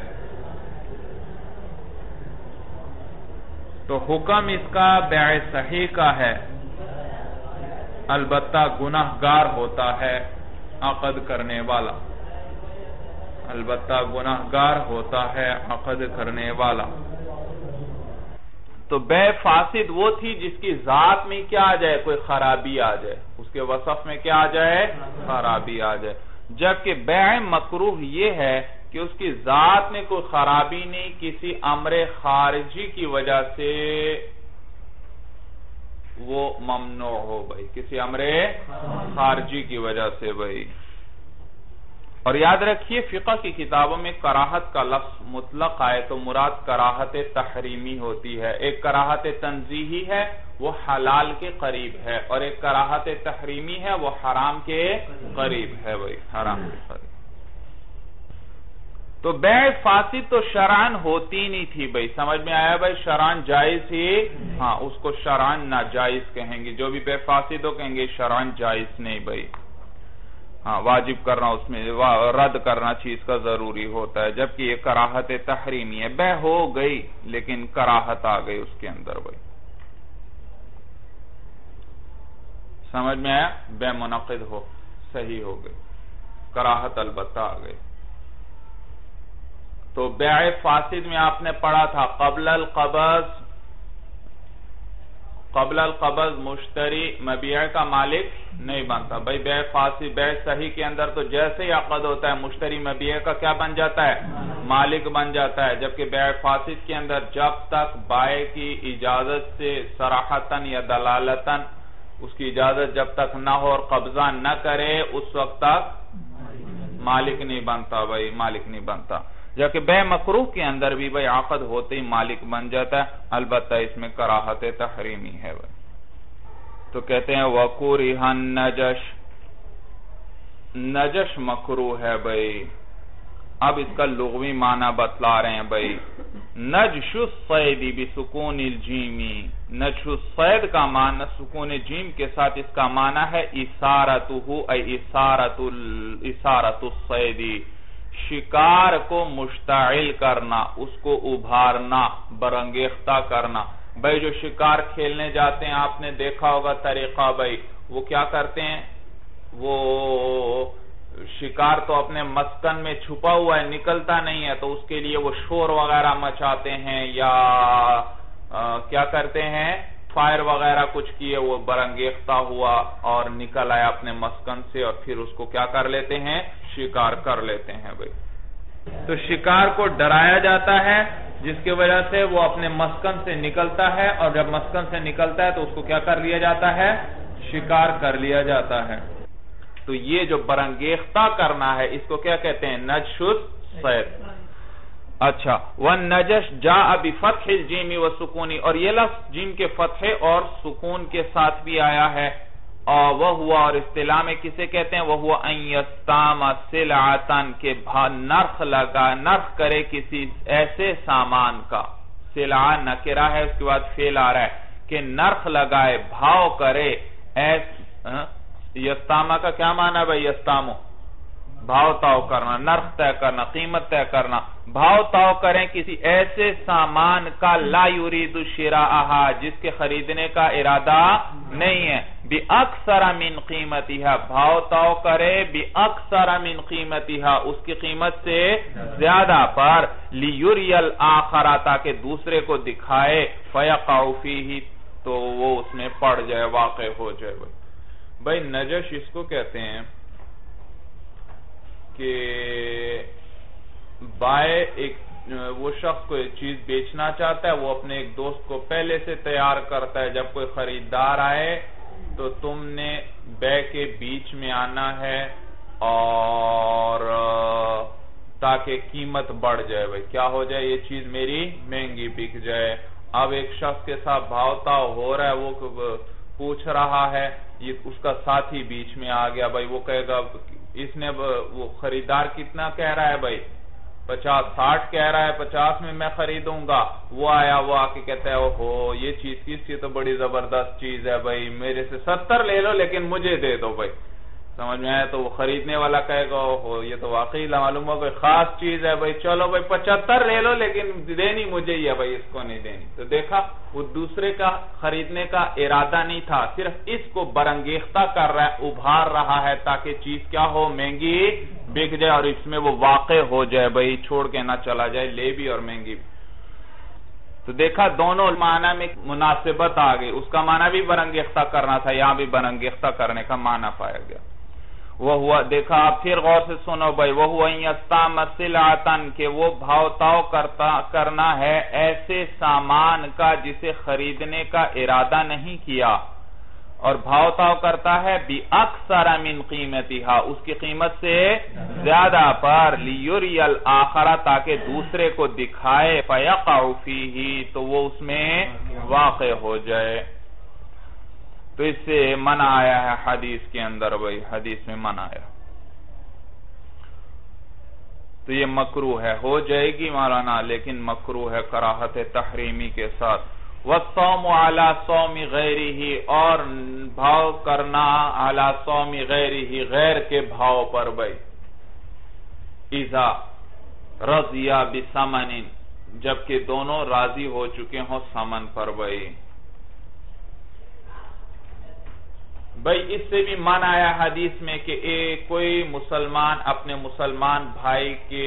تو حکم اس کا بیع صحیح کا ہے البتہ گناہگار ہوتا ہے عقد کرنے والا البتہ گناہگار ہوتا ہے عقد کرنے والا. تو بے فاسد وہ تھی جس کی ذات میں کیا آ جائے؟ کوئی خرابی آ جائے، اس کے وصف میں کیا آ جائے؟ خرابی آ جائے. جبکہ بیع مکروہ یہ ہے کہ اس کی ذات میں کوئی خرابی نہیں، کسی امر خارجی کی وجہ سے وہ ممنوع ہو بھائی، کسی امر خارجی کی وجہ سے بھائی. اور یاد رکھیے فقہ کی کتابوں میں کراہت کا لفظ مطلق آئے تو مراد کراہت تحریمی ہوتی ہے. ایک کراہت تنزیہی ہے وہ حلال کے قریب ہے، اور ایک کراہت تحریمی ہے وہ حرام کے قریب ہے بھائی، حرام کے قریب. تو بیع فاسد تو شرعاً ہوتی نہیں تھی بھائی، سمجھ میں آیا بھائی؟ شرعاً جائز ہی، ہاں اس کو شرعاً ناجائز کہیں گے. جو بھی بیع فاسد ہو کہیں گے شرعاً جائز نہیں بھائی. ہاں واجب کرنا، اس میں رد کرنا چیز کا ضروری ہوتا ہے، جبکہ یہ کراہت تحریمی ہے. بیع ہو گئی لیکن کراہت آ گئی اس کے اندر بھائی، سمجھ میں آیا؟ بیع منعقد ہو، صحیح ہو گئی، کراہت البتہ آ گئی. تو بیع فاسد میں آپ نے پڑھا تھا قبل القبض، قبل القبض مشتری مبیع کا مالک نہیں بنتا بھائی. بیع فاسد، بیع صحیح کے اندر تو جیسے ہی عقد ہوتا ہے مشتری مبیع کا کیا بن جاتا ہے؟ مالک بن جاتا ہے. جبکہ بیع فاسد کے اندر جب تک بائع کی اجازت سے صراحتاً یا دلالتاً اس کی اجازت جب تک نہ ہو اور قبضہ نہ کرے اس وقت تک مالک نہیں بنتا بھائی، مالک نہیں بنتا. جبکہ بیع مکروہ کے اندر بھی بھائی عقد ہوتے ہی مالک بن جاتا ہے، البتہ اس میں کراہت تحریمی ہے بھائی. تو کہتے ہیں وَقُرِهَ النَّجَشْ، نجش مکروہ ہے بھائی. اب اس کا لغوی معنی بتلا رہے ہیں بھائی. نجش الصید بسکون الجیم، نجش الصید کا معنی سکون جیم کے ساتھ اس کا معنی ہے اثارتہ، ای اثارت الصید، شکار کو مشتعل کرنا، اس کو ابھارنا، برانگیختہ کرنا. بھائی جو شکار کھیلنے جاتے ہیں آپ نے دیکھا ہوگا طریقہ بھائی، وہ کیا کرتے ہیں؟ وہ شکار تو اپنے مسکن میں چھپا ہوا ہے، نکلتا نہیں ہے، تو اس کے لیے وہ شور وغیرہ مچاتے ہیں یا کیا کرتے ہیں؟ فائر وغیرہ کچھ کیے، وہ برانگیختہ ہوا اور نکل آیا اپنے مسکن سے، اور پھر اس کو کیا کر لیتے ہیں؟ شکار کر لیتے ہیں بھائی. تو شکار کو ڈرایا جاتا ہے جس کی وجہ سے وہ اپنے مسکن سے نکلتا ہے، اور جب مسکن سے نکلتا ہے تو اس کو کیا کر لیا جاتا ہے؟ شکار کر لیا جاتا ہے. تو یہ جو برانگیختہ کرنا ہے اس کو کیا کہتے ہیں؟ نجش الصید. اچھا، وَالنَّجَشْ جَاءَ بِفَتْحِ الْجِيمِ وَسُكُونِ، اور یہ لفظ جیم کے فتح اور سکون کے ساتھ بھی آیا ہے. اور وہ ہوا، اور اصطلاح میں کسے کہتے ہیں؟ وہ ہوا ان یستام سلعتن، کہ نرخ لگا، نرخ کرے کسی ایسے سامان کا. سلعہ نکرہ ہے، اس کے بعد فعل آ رہا ہے کہ نرخ لگائے، بھاؤ کرے. یستامہ کا کیا معنی ہے بھائی؟ یستامو بھاؤ تاؤ کرنا، نرخ طے کرنا، قیمت طے کرنا. بھاؤ تاؤ کریں کسی ایسے سامان کا لا یرید شراءہا، جس کے خریدنے کا ارادہ نہیں ہے. بِأَكْثَرَ مِنْ قِیمَتِهَا، بھاؤ تاؤ کرے بِأَكْثَرَ مِنْ قِیمَتِهَا، اس کی قیمت سے زیادہ پر. لِيُرِيَ الْآخَرَ، تاکہ دوسرے کو دکھائے. فَيَقَعُ فِيهِ، تو وہ اس میں پڑ جائے، واقع ہو جائے. بھائی بھائی نجش اس کو کہتے ہیں کہ بائع ایک وہ شخص کو ایک چیز بیچنا چاہتا ہے، وہ اپنے ایک دوست کو پہلے سے تیار کرتا ہے. جب کوئی خریدار آئے تو تم نے بیع کے بیچ میں آنا ہے اور تاکہ قیمت بڑھ جائے. بھائی کیا ہو جائے؟ یہ چیز میری مہنگی بک جائے. اب ایک شخص کے ساتھ بھاؤ تاؤ ہو رہا ہے، وہ پوچھ رہا ہے، یہ اس کا ساتھی بیچ میں آ گیا. بھائی وہ کہے گا، اس نے وہ خریدار کتنا کہہ رہا ہے؟ بھائی پچاس ساٹھ کہہ رہا ہے، پچاس میں میں خریدوں گا. وہ آیا، وہ آ کے کہتا ہے اوہو یہ چیز کس کی تو بڑی زبردست چیز ہے بھائی، میرے سے ستر لے لو لیکن مجھے دے دو. بھائی سمجھ میں آیا؟ تو وہ خریدنے والا کہے گا اوہو یہ تو واقعی معلوم ہو کوئی خاص چیز ہے، بھائی چلو بھائی پچہتر لے لو لیکن دینی مجھے ہی ہے بھائی، اس کو نہیں دینی. تو دیکھا وہ دوسرے کا خریدنے کا ارادہ نہیں تھا، صرف اس کو برانگیختہ کر رہا ہے، ابھار رہا ہے تاکہ چیز کیا ہو؟ مہنگی بک جائے اور اس میں وہ واقع ہو جائے. بھائی چھوڑ کے نہ چلا جائے، لے بھی اور مہنگی بھی. تو دیکھا دونوں معنی میں مناسبت آ گئی، اس کا معنی بھی برانگیختہ کرنا تھا، یہاں بھی برانگیختہ کرنے کا معنی پایا گیا۔ وہ ہوا، دیکھا آپ پھر غور سے سنو بھائی، وہ ہوا یستعمل سلعتن، کہ وہ بھاؤ تاؤ کرتا کرنا ہے ایسے سامان کا جسے خریدنے کا ارادہ نہیں کیا، اور بھاؤ تاؤ کرتا ہے بھی اکثر من قیمتھا، اس کی قیمت سے زیادہ پر، لیری الاخر، تاکہ دوسرے کو دکھائے، فیقع فیہ، تو وہ اس میں واقع ہو جائے۔ تو اس سے منع آیا ہے حدیث کے اندر بھائی، حدیث میں منع آیا، تو یہ مکروہ ہے، ہو جائے گی مولانا لیکن مکروہ ہے کراہت تحریمی کے ساتھ۔ والصوم علی صوم غیرہ، اور بھاؤ کرنا علی صوم غیرہ، غیر کے بھاؤ پر بھائی، اذا رضی بثمن، جبکہ دونوں راضی ہو چکے ہوں ثمن پر بھائی۔ بھائی اس سے بھی من آیا حدیث میں کہ ایک کوئی مسلمان اپنے مسلمان بھائی کے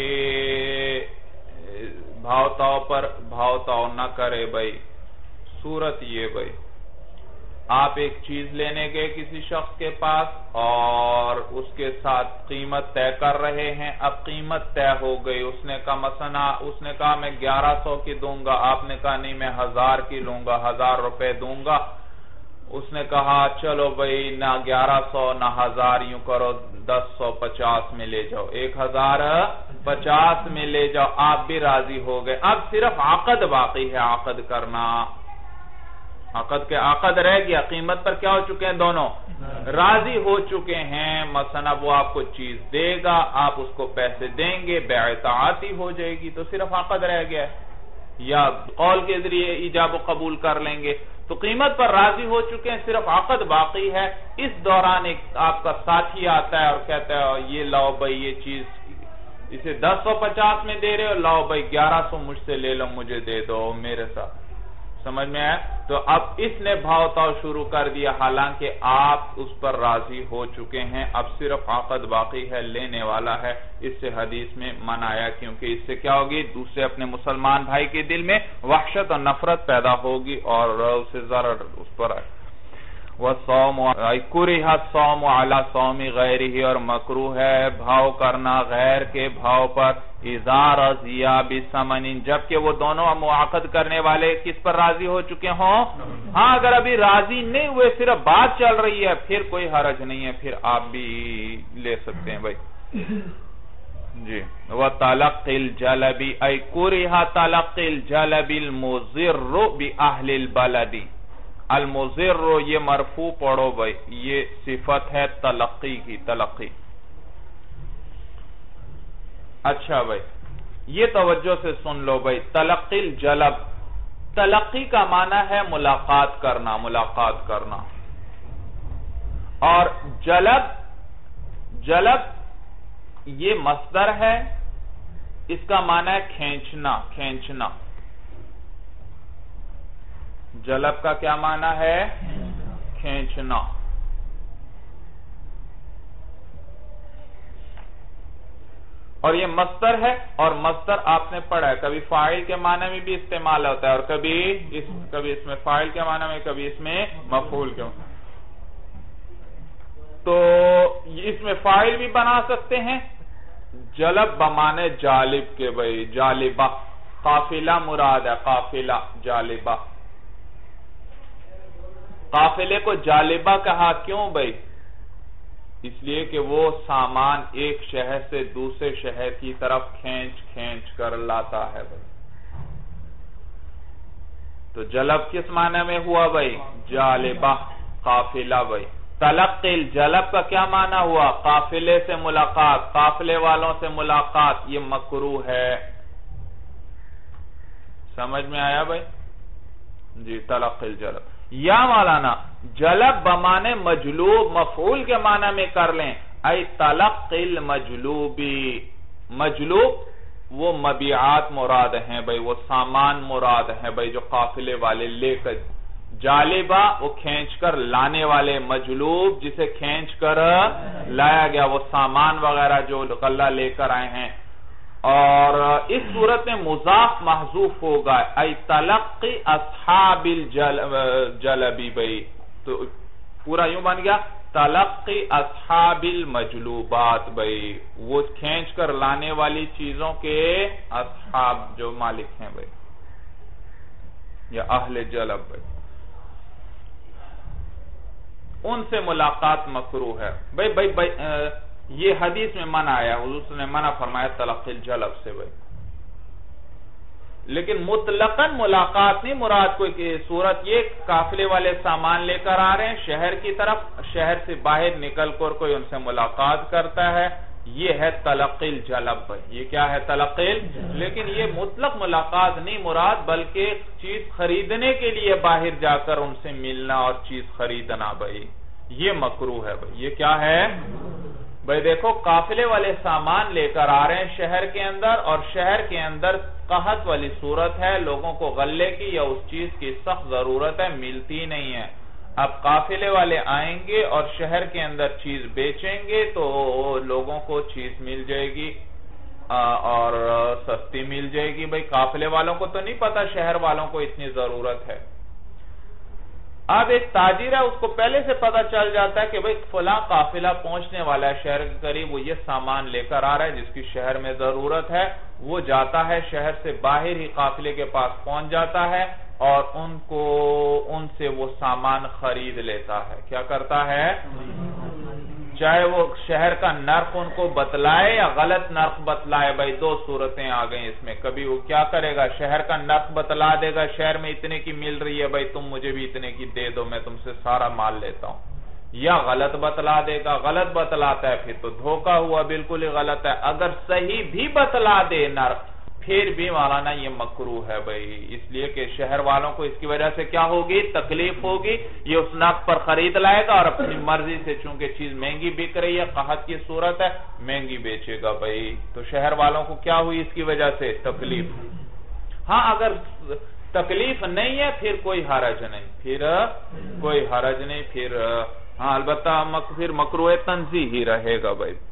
بھاؤ تاؤ پر بھاؤ تاؤ نہ کرے بھائی۔ صورت یہ بھائی، آپ ایک چیز لینے گئے کسی شخص کے پاس اور اس کے ساتھ قیمت طے کر رہے ہیں، اب قیمت طے ہو گئی، اس نے کہا مثلا اس نے کہا میں گیارہ سو کی دوں گا، آپ نے کہا نہیں میں ہزار کی لوں گا، ہزار روپے دوں گا۔ اس نے کہا چلو بھائی نہ گیارہ سو نہ ہزار، یوں کرو دس سو پچاس میں لے جاؤ، ایک ہزار پچاس میں لے جاؤ، آپ بھی راضی ہو گئے۔ اب صرف عقد باقی ہے، عقد کرنا، عقد کے عقد رہ گیا، قیمت پر کیا ہو چکے ہیں دونوں، راضی ہو چکے ہیں۔ مثلا وہ آپ کو چیز دے گا، آپ اس کو پیسے دیں گے، بیع تعاطی ہو جائے گی، تو صرف عقد رہ گیا ہے، یا قول کے ذریعے ایجاب و قبول کر لیں گے، تو قیمت پر راضی ہو چکے ہیں، صرف عقد باقی ہے۔ اس دوران ایک آپ کا ساتھی آتا ہے اور کہتا ہے یہ لاؤ بھائی یہ چیز اسے دس سو پچاس میں دے رہے ہو، لاؤ بھائی گیارہ سو مجھ سے لے لو، مجھے دے دو میرے ساتھ، سمجھ میں آیا؟ تو اب اس نے بھاؤ تاؤ شروع کر دیا، حالانکہ آپ اس پر راضی ہو چکے ہیں، اب صرف عقد باقی ہے، لینے والا ہے۔ اس سے حدیث میں منع آیا، کیونکہ اس سے کیا ہوگی، دوسرے اپنے مسلمان بھائی کے دل میں وحشت اور نفرت پیدا ہوگی اور اسے ضرر اس پر آئے۔ وَالصَّوْمُ کُرِہَ الصَّوْمُ عَلَى صَوْمِ غَيْرِهِ، اور مکروہ ہے بھاؤ کرنا غیر کے بھاؤ پر، اِذَا رَضِيَ بِثَمَنٍ، جبکہ وہ دونوں معاقد کرنے والے کس پر راضی ہو چکے ہوں۔ ہاں اگر ابھی راضی نہیں ہوئے، صرف بات چل رہی ہے، پھر کوئی حرج نہیں ہے، پھر آپ بھی لے سکتے ہیں بھائی جی۔ وَتَلَقِّ الْجَلَبِ أَيْ كُرِهَ تَلَقِّ الْجَلَبِ الْمُضِرُّ بِأَهْلِ الْبَلَدِ۔ المضر یہ مرفوع پڑھو بھائی، یہ صفت ہے تلقی کی، تلقی۔ اچھا بھائی یہ توجہ سے سن لو بھائی، تلقی الجلب، تلقی کا معنی ہے ملاقات کرنا، ملاقات کرنا، اور جلب، جلب یہ مصدر ہے، اس کا معنی ہے کھینچنا، کھینچنا۔ جلب کا کیا معنی ہے، کھینچنا۔ اور یہ مصدر ہے، اور مصدر آپ نے پڑھا ہے، کبھی فاعل کے معنی میں بھی استعمال ہوتا ہے، اور کبھی اس کبھی اس میں فاعل کے معنی میں، کبھی اس میں مفعول کے معنی۔ تو اس میں فاعل بھی بنا سکتے ہیں، جلب بمانے جالب کے بھائی، جالبہ، قافلہ مراد ہے، قافلہ جالبہ۔ قافلے کو جالبہ کہا کیوں بھائی؟ اس لیے کہ وہ سامان ایک شہر سے دوسرے شہر کی طرف کھینچ کھینچ کر لاتا ہے بھائی۔ تو جلب کس معنی میں ہوا بھائی، جالبہ، قافلہ بھائی۔ تلقی الجلب کا کیا معنی ہوا، قافلے سے ملاقات، قافلے والوں سے ملاقات، یہ مکروہ ہے۔ سمجھ میں آیا بھائی جی؟ تلقی الجلب یا مولانا جلب بمانے مجلوب، مفعول کے معنی میں کر لیں، ای تلقی المجلوبی، مجلوب وہ مبیعات مراد ہیں بھائی، وہ سامان مراد ہیں بھائی جو قافلے والے لے کر، جالبہ وہ کھینچ کر لانے والے، مجلوب جسے کھینچ کر لایا گیا، وہ سامان وغیرہ جو غلہ لے کر آئے ہیں۔ اور اس صورت میں مضاف محذوف ہوگا، ای تلقی اصحاب الجلبی بھئی، تو پورا یوں بن گیا تلقی اصحاب المجلوبات بھئی، وہ کھینچ کر لانے والی چیزوں کے اصحاب جو مالک ہیں بھئی، یا اہل جلب بھئی، ان سے ملاقات مکروہ ہے بھئی بھئی بھئی یہ حدیث میں منع آیا، حضور نے منع فرمایا تلقی الجلب سے بھئی، لیکن مطلقاً ملاقات نہیں مراد، کوئی صورت یہ قافلے والے سامان لے کر آ رہے ہیں شہر کی طرف، شہر سے باہر نکل کر کوئی ان سے ملاقات کرتا ہے، یہ ہے تلقی الجلب بھئی، یہ کیا ہے تلقی الجلب، لیکن یہ مطلق ملاقات نہیں مراد، بلکہ چیز خریدنے کے لیے باہر جا کر ان سے ملنا اور چیز خریدنا بھئی، یہ مکروہ ہے بھئی، یہ کیا ہے بھئی؟ دیکھو قافلے والے سامان لے کر آ رہے ہیں شہر کے اندر، اور شہر کے اندر قحط والی صورت ہے، لوگوں کو غلے کی یا اس چیز کی سخت ضرورت ہے، ملتی نہیں ہے، اب قافلے والے آئیں گے اور شہر کے اندر چیز بیچیں گے تو لوگوں کو چیز مل جائے گی اور سستی مل جائے گی بھئی، قافلے والوں کو تو نہیں پتا شہر والوں کو اتنی ضرورت ہے۔ اب ایک تاجر ہے، اس کو پہلے سے پتا چل جاتا ہے کہ بھئی فلاں قافلہ پہنچنے والا ہے شہر کے قریب، وہ یہ سامان لے کر آ رہا ہے جس کی شہر میں ضرورت ہے، وہ جاتا ہے شہر سے باہر ہی قافلے کے پاس پہنچ جاتا ہے اور ان کو ان سے وہ سامان خرید لیتا ہے، کیا کرتا ہے؟ چاہے وہ شہر کا نرخ ان کو بتلائے یا غلط نرخ بتلائے بھئی، دو صورتیں آ گئیں اس میں، کبھی وہ کیا کرے گا شہر کا نرخ بتلا دے گا، شہر میں اتنے کی مل رہی ہے بھئی تم مجھے بھی اتنے کی دے دو، میں تم سے سارا مال لیتا ہوں، یا غلط بتلا دے گا، غلط بتلاتا ہے پھر تو دھوکہ ہوا، بالکل ہی غلط ہے، اگر صحیح بھی بتلا دے نرخ پھر بھی مولانا یہ مکروہ ہے بھئی، اس لیے کہ شہر والوں کو اس کی وجہ سے کیا ہوگی؟ تکلیف ہوگی، یہ اس نرخ پر خرید لائے گا اور اپنی مرضی سے چونکہ چیز مہنگی بک رہی ہے، قحط کی صورت ہے، مہنگی بیچے گا بھئی، تو شہر والوں کو کیا ہوئی اس کی وجہ سے؟ تکلیف۔ ہاں اگر تکلیف نہیں ہے پھر کوئی حرج نہیں، پھر کوئی حرج نہیں، پھر ہاں البتہ پھر مکروہ تنزیہ ہی رہے گا بھئی،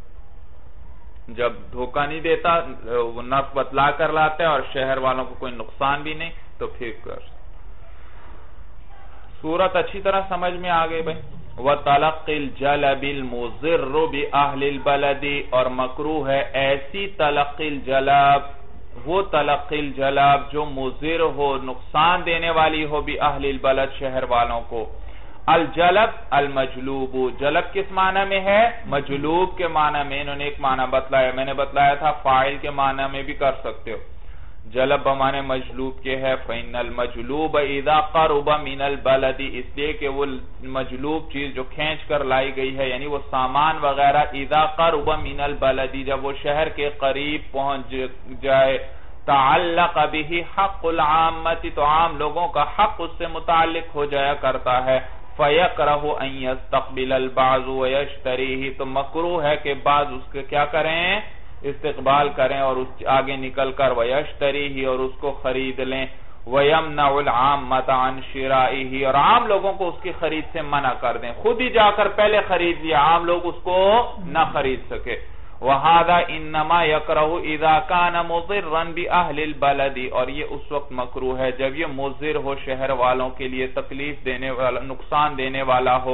جب دھوکہ نہیں دیتا، وہ نرخ بتلا کر لاتا ہے اور شہر والوں کو کوئی نقصان بھی نہیں، تو پھر کر صورت اچھی طرح سمجھ میں آگئے بھئی۔ وَتَلَقِّ الْجَلَبِ الْمُضِرُّ بِأَهْلِ الْبَلَدِ، اور مکروہ ہے ایسی تلقی الجلب، وہ تلقی الجلب جو مضر ہو، نقصان دینے والی ہو، بِأَهْلِ الْبَلَدِ شہر والوں کو۔ الجلب المجلوب، جلب کس معنی میں ہے؟ مجلوب کے معنی میں، انہوں نے ایک معنی بتلایا، میں نے بتلایا تھا فاعل کے معنی میں بھی کر سکتے ہو، جلب بمعنی مجلوب کے ہے، فَإِنَّ الْمَجْلُوبَ إِذَا قَرُبَ مِنَ الْبَلَدِ، اس لیے کہ وہ مجلوب چیز جو کھینچ کر لائی گئی ہے، یعنی وہ سامان وغیرہ، إِذَا قَرُبَ مِنَ الْبَلَدِ، جب وہ شہر کے قریب پہنچ جائے، تعلق بِهِ حق العامة، تو عام لوگوں کا حق اس سے متعلق ہو جایا کرتا ہے، فَيَقْرَهُ أَن يَسْتَقْبِلَ الْبَعْضُ وَيَشْتَرِيهِ، تو مکروہ ہے کہ بعض اس کے کیا کریں؟ استقبال کریں اور اس آگے نکل کر وَيَشْتَرِيهِ، اور اس کو خرید لیں، وَيَمْنَعُ الْعَامَّةَ عَنْ شِرَائِهِ، اور عام لوگوں کو اس کی خرید سے منع کر دیں، خود ہی جا کر پہلے خرید لیا، عام لوگ اس کو نہ خرید سکے۔ وَهَذَا إِنَّمَا يَكْرَهُ إِذَا كَانَ مُضِرًّا بِأَهْلِ الْبَلَدِ، اور یہ اس وقت مکروہ ہے جب یہ مضر ہو، شہر والوں کے لیے تکلیف دینے والا، نقصان دینے والا ہو۔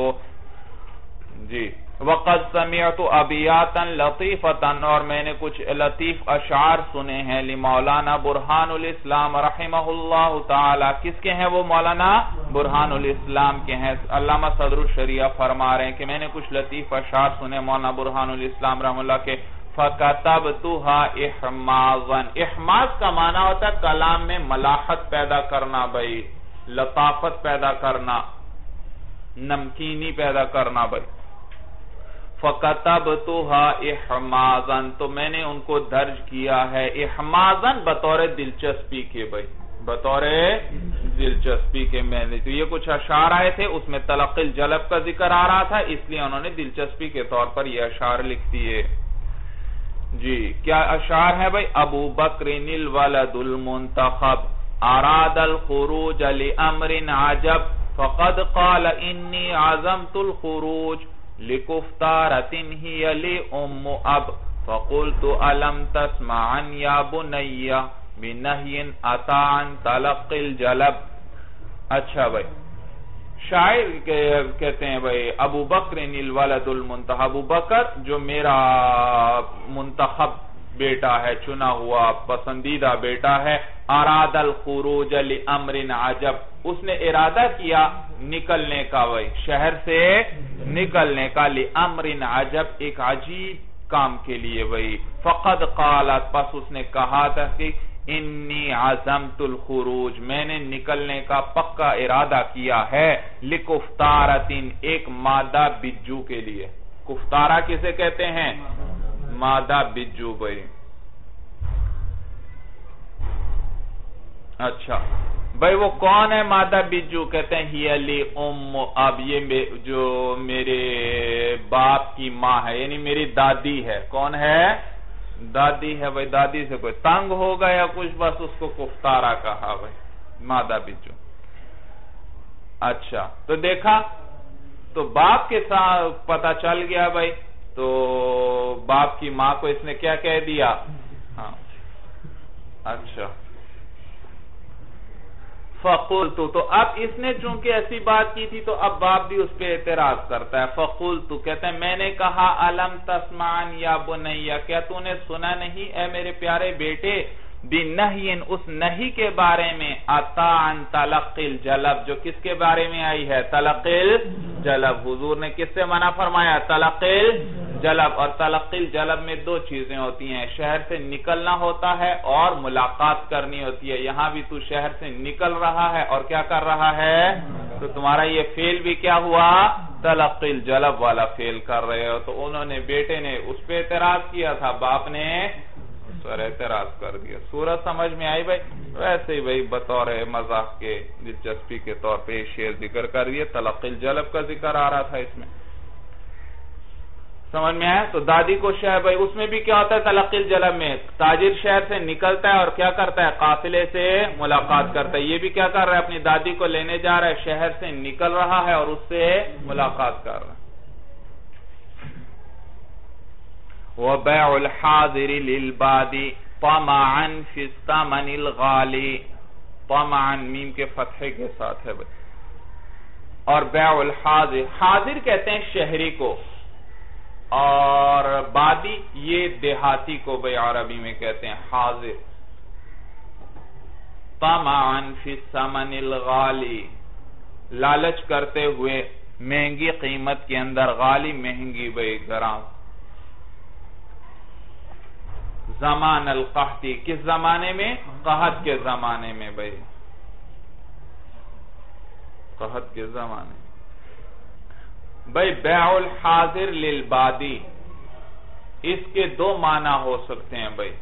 جی وَقَدْ سَمِعْتُ أَبْيَاتًا لَطِيفَةً، اور میں نے کچھ لطیف اشعار سنے ہیں، لِمَوْلَانَا بُرْحَانُ الْإِسْلَامِ رحمہ اللہ تعالی، کس کے ہیں وہ؟ مولانا برہان الاسلام کے ہیں۔ علامہ صدر الشریعہ فرما رہے ہیں کہ میں نے کچھ لطیف اشعار سنے مولانا برہان الاسلام رحمہ اللہ کے، فَكَتَبْتُهَا إِحْمَاظًا، احماز کا معنی ہوتا ہے کلام میں ملاحت پیدا کرنا بھئی، لطافت پیدا کرنا، نمکینی پیدا کرنا بھئی۔ فَكَتَبْتُهَا إِحْمَاظًا، تو میں نے ان کو درج کیا ہے، احمازاً بطور دلچسپی کے بھئی، بطور دلچسپی کے میں نے، تو یہ کچھ اشعار آئے تھے، اس میں تلقی الجلب کا ذکر آ رہا تھا، اس لیے انہوں نے دلچسپی کے طور پر یہ اشعار لکھ دیے۔ جی کیا اشعار ہے بھئی؟ ابو بکر الولد المنتخب اراد الخروج لامر عجب فقد قال انی عزمت الخروج لکفتارة ہی لی ام اب فقلت الم تسمع یا بنی بنہی اتی عن تلقی الجلب. اچھا بھائی شاعر کہتے ہیں بھائی ابو بکر الولد المنتخب، ابو بکر جو میرا منتخب بیٹا ہے، چنا ہوا پسندیدہ بیٹا ہے، اراد الخروج لامر عجب، اس نے ارادہ کیا نکلنے کا بھائی شہر سے نکلنے کا، لامر عجب ایک عجیب کام کے لیے بھائی. فقد قالت پس اس نے کہا تھا کہ انی عزمت الخروج، میں نے نکلنے کا پکا ارادہ کیا ہے، لکفتارت ایک مادہ بجو کے لیے. کفتارہ کسے کہتے ہیں؟ مادہ بجو بھائی. اچھا بھائی وہ کون ہے مادہ بجو؟ کہتے ہیں ہی علی ام، اب یہ جو میرے باپ کی ماں ہے یعنی میری دادی ہے. کون ہے؟ دادی ہے بھائی. دادی سے کوئی تنگ ہو گیا کچھ، بس اس کو کفتارہ کہا بھائی مادہ بجو. اچھا تو دیکھا تو باپ کے ساتھ پتہ چل گیا بھائی، تو باپ کی ماں کو اس نے کیا کہہ دیا؟ ہاں اچھا فقلت، تو اب اس نے چونکہ ایسی بات کی تھی تو اب باپ بھی اس پہ اعتراض کرتا ہے. فقلت کہتے ہیں میں نے کہا الم تسمعن یا بنی، کیا تو نے سنا نہیں اے میرے پیارے بیٹے، بنہی اس نہی کے بارے میں، اتی عن تلقی الجلب جو کس کے بارے میں آئی ہے؟ تلقی الجلب. حضور نے کس سے منع فرمایا؟ تلقی الجلب. اور تلقی الجلب میں دو چیزیں ہوتی ہیں، شہر سے نکلنا ہوتا ہے اور ملاقات کرنی ہوتی ہے. یہاں بھی تو شہر سے نکل رہا ہے اور کیا کر رہا ہے؟ تو تمہارا یہ فعل بھی کیا ہوا؟ تلقی الجلب والا فعل کر رہے ہو. تو انہوں نے بیٹے نے اس پہ اعتراض کیا تھا، باپ نے سر اعتراض کر دیا. سورت سمجھ میں آئی بھائی؟ ویسے ہی بھائی بطور مذاق کے دلچسپی کے طور پہ شعر ذکر کر دیے، تلقی الجلب کا ذکر آ رہا تھا اس میں. سمجھ میں آیا؟ تو دادی کو شہر بھائی اس میں بھی کیا ہوتا ہے؟ تلقی الجلب میں تاجر شہر سے نکلتا ہے اور کیا کرتا ہے؟ قافلے سے ملاقات کرتا ہے. یہ بھی کیا کر رہا ہے؟ اپنی دادی کو لینے جا رہا ہے، شہر سے نکل رہا ہے اور اس سے ملاقات کر رہا ہے. وَبَيْعُ الْحَاضِرِ لِلْبَادِ طَمَعًا فِي الثَّمَنِ الْغَالِ، طَمَعًا میم کے فتحے کے ساتھ ہے بھائی. اور بیع الحاضر، حاضر کہتے ہیں شہری کو، اور بادی یہ دیہاتی کو بھائی عربی میں کہتے ہیں حاضر. طَمَعًا فِي الثَّمَنِ الْغَالِ لالچ کرتے ہوئے مہنگی قیمت کے اندر، غالی مہنگی بھائی گراں. زمان القحطی کس زمانے میں؟ قحط کے زمانے میں بھائی، قحط کے زمانے میں بھائی. بیع الحاضر للبادی اس کے دو معنی ہو سکتے ہیں بھائی.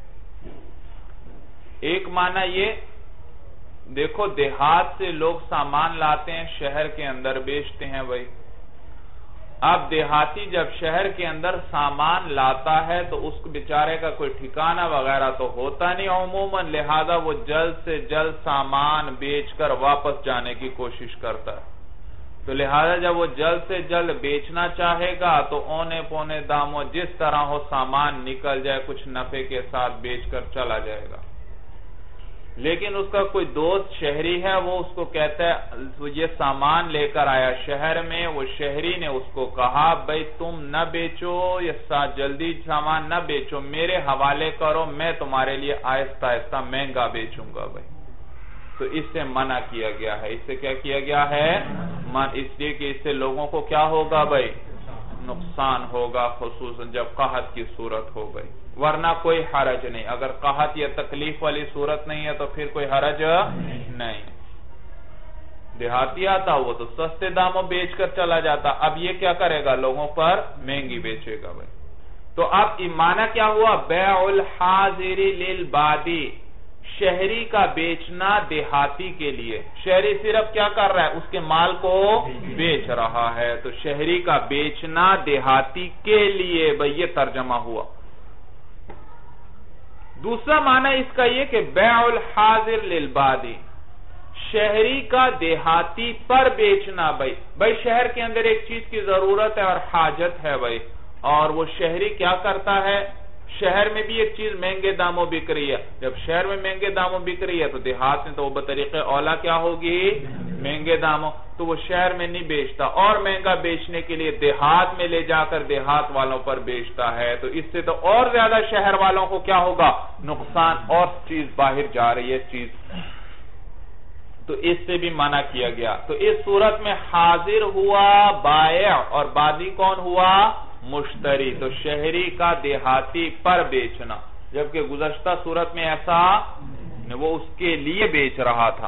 ایک معنی یہ، دیکھو دیہات سے لوگ سامان لاتے ہیں شہر کے اندر بیچتے ہیں بھائی. اب دیہاتی جب شہر کے اندر سامان لاتا ہے تو اس بیچارے کا کوئی ٹھکانہ وغیرہ تو ہوتا نہیں عموماً، لہذا وہ جلد سے جلد سامان بیچ کر واپس جانے کی کوشش کرتا ہے. تو لہذا جب وہ جلد سے جلد بیچنا چاہے گا تو اونے پونے داموں جس طرح ہو سامان نکل جائے کچھ نفع کے ساتھ بیچ کر چلا جائے گا. لیکن اس کا کوئی دوست شہری ہے، وہ اس کو کہتا ہے یہ سامان لے کر آیا شہر میں، وہ شہری نے اس کو کہا بھئی تم نہ بیچو، یہ جلدی سامان نہ بیچو، میرے حوالے کرو، میں تمہارے لیے آہستہ آہستہ مہنگا بیچوں گا بھئی. تو اس سے منع کیا گیا ہے. اس سے کیا کیا گیا ہے؟ اس لیے کہ اس سے لوگوں کو کیا ہوگا بھئی؟ نقصان ہوگا، خصوصاً جب قحط کی صورت ہو گئی. ورنہ کوئی حرج نہیں، اگر قحط یا تکلیف والی صورت نہیں ہے تو پھر کوئی حرج نہیں. دیہاتی آتا وہ تو سستے داموں بیچ کر چلا جاتا، اب یہ کیا کرے گا؟ لوگوں پر مہنگی بیچے گا بھائی. تو اب معنی کیا ہوا؟ بیع الحاضر للبادی، شہری کا بیچنا دیہاتی کے لیے. شہری صرف کیا کر رہا ہے؟ اس کے مال کو بیچ رہا ہے. تو شہری کا بیچنا دیہاتی کے لیے بھئی یہ ترجمہ ہوا. دوسرا معنی اس کا یہ کہ بیع الحاضر للبادی، شہری کا دیہاتی پر بیچنا. بھئی بھئی شہر کے اندر ایک چیز کی ضرورت ہے اور حاجت ہے بھئی، اور وہ شہری کیا کرتا ہے، شہر میں بھی ایک چیز مہنگے داموں بک رہی ہے، جب شہر میں مہنگے داموں بک رہی ہے تو دیہات میں تو وہ بطریق اولا کیا ہوگی، مہنگے داموں، تو وہ شہر میں نہیں بیچتا، اور مہنگا بیچنے کے لیے دیہات میں لے جا کر دیہات والوں پر بیچتا ہے، تو اس سے تو اور زیادہ شہر والوں کو کیا ہوگا، نقصان، اور چیز باہر جا رہی ہے چیز، تو اس سے بھی منع کیا گیا۔ تو اس صورت میں حاضر ہوا بائع اور بادی کون ہوا، مشتری، تو شہری کا دیہاتی پر بیچنا، جبکہ گزشتہ صورت میں ایسا وہ اس کے لیے بیچ رہا تھا۔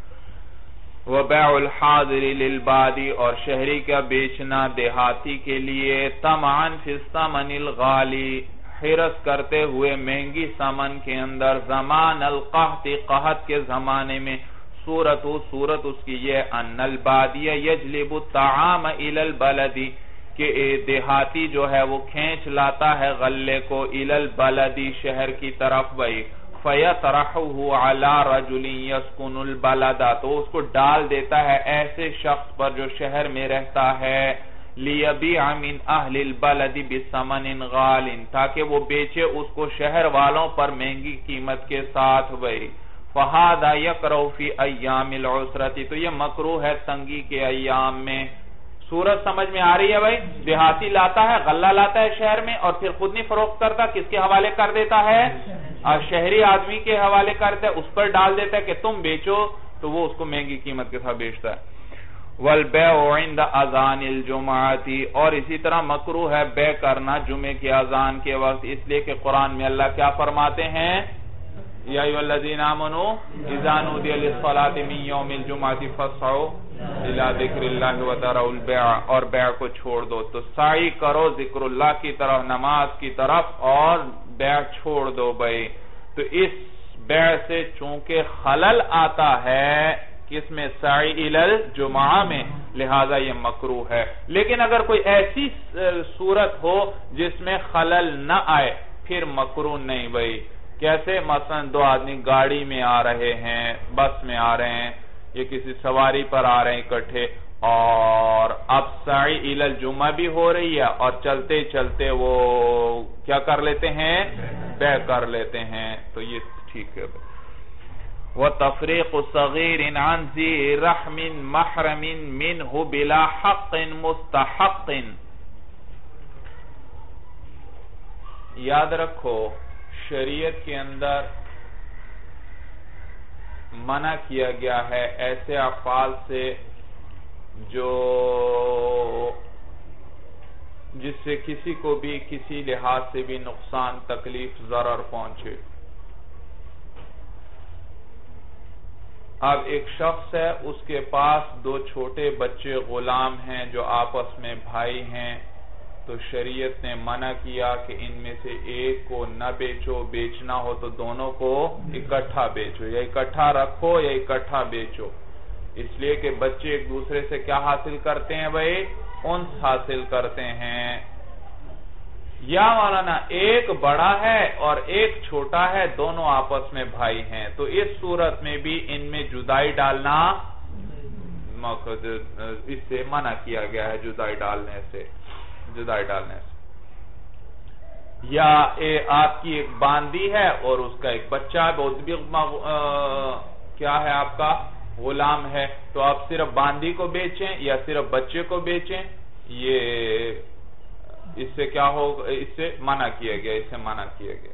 وَبَيْعُ الْحَاضِرِ لِلْبَادِ، اور شہری کا بیچنا دیہاتی کے لیے، طمعاً فی الثمن الغالی، حرص کرتے ہوئے مہنگی ثمن کے اندر، زمان القحط، قحط کے زمانے میں، صورت صورت اس کی یہ ان البادی یجلب الطعام الى البلد، کہ دیہاتی جو ہے وہ کھینچ لاتا ہے غلے کو الى البلد، شہر کی طرف، بھئی فَيَطْرَحُهُ عَلَى رَجُلٍ يَسْكُنُ الْبَلَدَ، تو اس کو ڈال دیتا ہے ایسے شخص پر جو شہر میں رہتا ہے، لِيَبِيعَ مِنْ أَهْلِ الْبَلَدِ بِثَمَنٍ غَالٍ، تاکہ وہ بیچے اس کو شہر والوں پر مہنگی قیمت کے ساتھ، بھئی فَهَذَا يَكْرَهُ فِي أَيَّامِ الْعُسْرَةِ، تو یہ مکروہ ہے تنگی کے ایام میں۔ صورت سمجھ میں آ رہی ہے بھائی، دیہاتی لاتا ہے، غلہ لاتا ہے شہر میں، اور پھر خود نہیں فروخت کرتا، کس کے حوالے کر دیتا ہے، اور شہری آدمی کے حوالے کرتا ہے، اس پر ڈال دیتا ہے کہ تم بیچو، تو وہ اس کو مہنگی قیمت کے ساتھ بیچتا ہے۔ وَالْبَيْعُ عِنْدَ أَذَانِ الْجُمْعَةِ، اور اسی طرح مکروہ ہے بے کرنا جمعے کی اذان کے وقت، اس لیے کہ قرآن میں اللہ کیا فرماتے ہیں، یا ایھا الذین آمنوا اذا نودی للصلاۃ من یوم الجمعۃ فاسعوا الی ذکر اللہ وذروا البیع، اور بیع کو چھوڑ دو، تو سعی کرو ذکر اللہ کی طرف، نماز کی طرف، اور بیع چھوڑ دو بھائی۔ تو اس بیع سے چونکہ خلل آتا ہے کس میں، سعی الی الجمعہ میں، لہذا یہ مکروہ ہے۔ لیکن اگر کوئی ایسی صورت ہو جس میں خلل نہ آئے پھر مکروہ نہیں بھائی۔ کیسے، مثلا دو آدمی گاڑی میں آ رہے ہیں، بس میں آ رہے ہیں، یہ کسی سواری پر آ رہے ہیں اکٹھے، اور اب سعی الی الجمعہ بھی ہو رہی ہے، اور چلتے چلتے وہ کیا کر لیتے ہیں، بیع کر لیتے ہیں، تو یہ ٹھیک ہے۔ وَتَفْرِيقُ صَغِيرٍ عَنْ ذِي رَحْمٍ مَحْرَمٍ مِّنْهُ بِلَا حَقٍّ مُسْتَحَقٍ، یاد رکھو شریعت کے اندر منع کیا گیا ہے ایسے افعال سے جو جس سے کسی کو بھی کسی لحاظ سے بھی نقصان، تکلیف، ضرر پہنچے۔ اب ایک شخص ہے، اس کے پاس دو چھوٹے بچے غلام ہیں جو آپس میں بھائی ہیں، تو شریعت نے منع کیا کہ ان میں سے ایک کو نہ بیچو، بیچنا ہو تو دونوں کو اکٹھا بیچو، یا اکٹھا رکھو یا اکٹھا بیچو، اس لیے کہ بچے ایک دوسرے سے کیا حاصل کرتے ہیں بھائی، انس حاصل کرتے ہیں۔ یا مولانا ایک بڑا ہے اور ایک چھوٹا ہے، دونوں آپس میں بھائی ہیں، تو اس صورت میں بھی ان میں جدائی ڈالنا اس سے منع کیا گیا ہے، جدائی ڈالنے سے جدائی ڈالنے سے یا آپ کی ایک باندی ہے اور اس کا ایک بچہ ہے، بہت بھی کیا ہے آپ کا غلام ہے، تو آپ صرف باندی کو بیچیں یا صرف بچے کو بیچیں، یہ اس سے کیا ہوگا، اس سے منع کیا گیا اس سے منع کیا گیا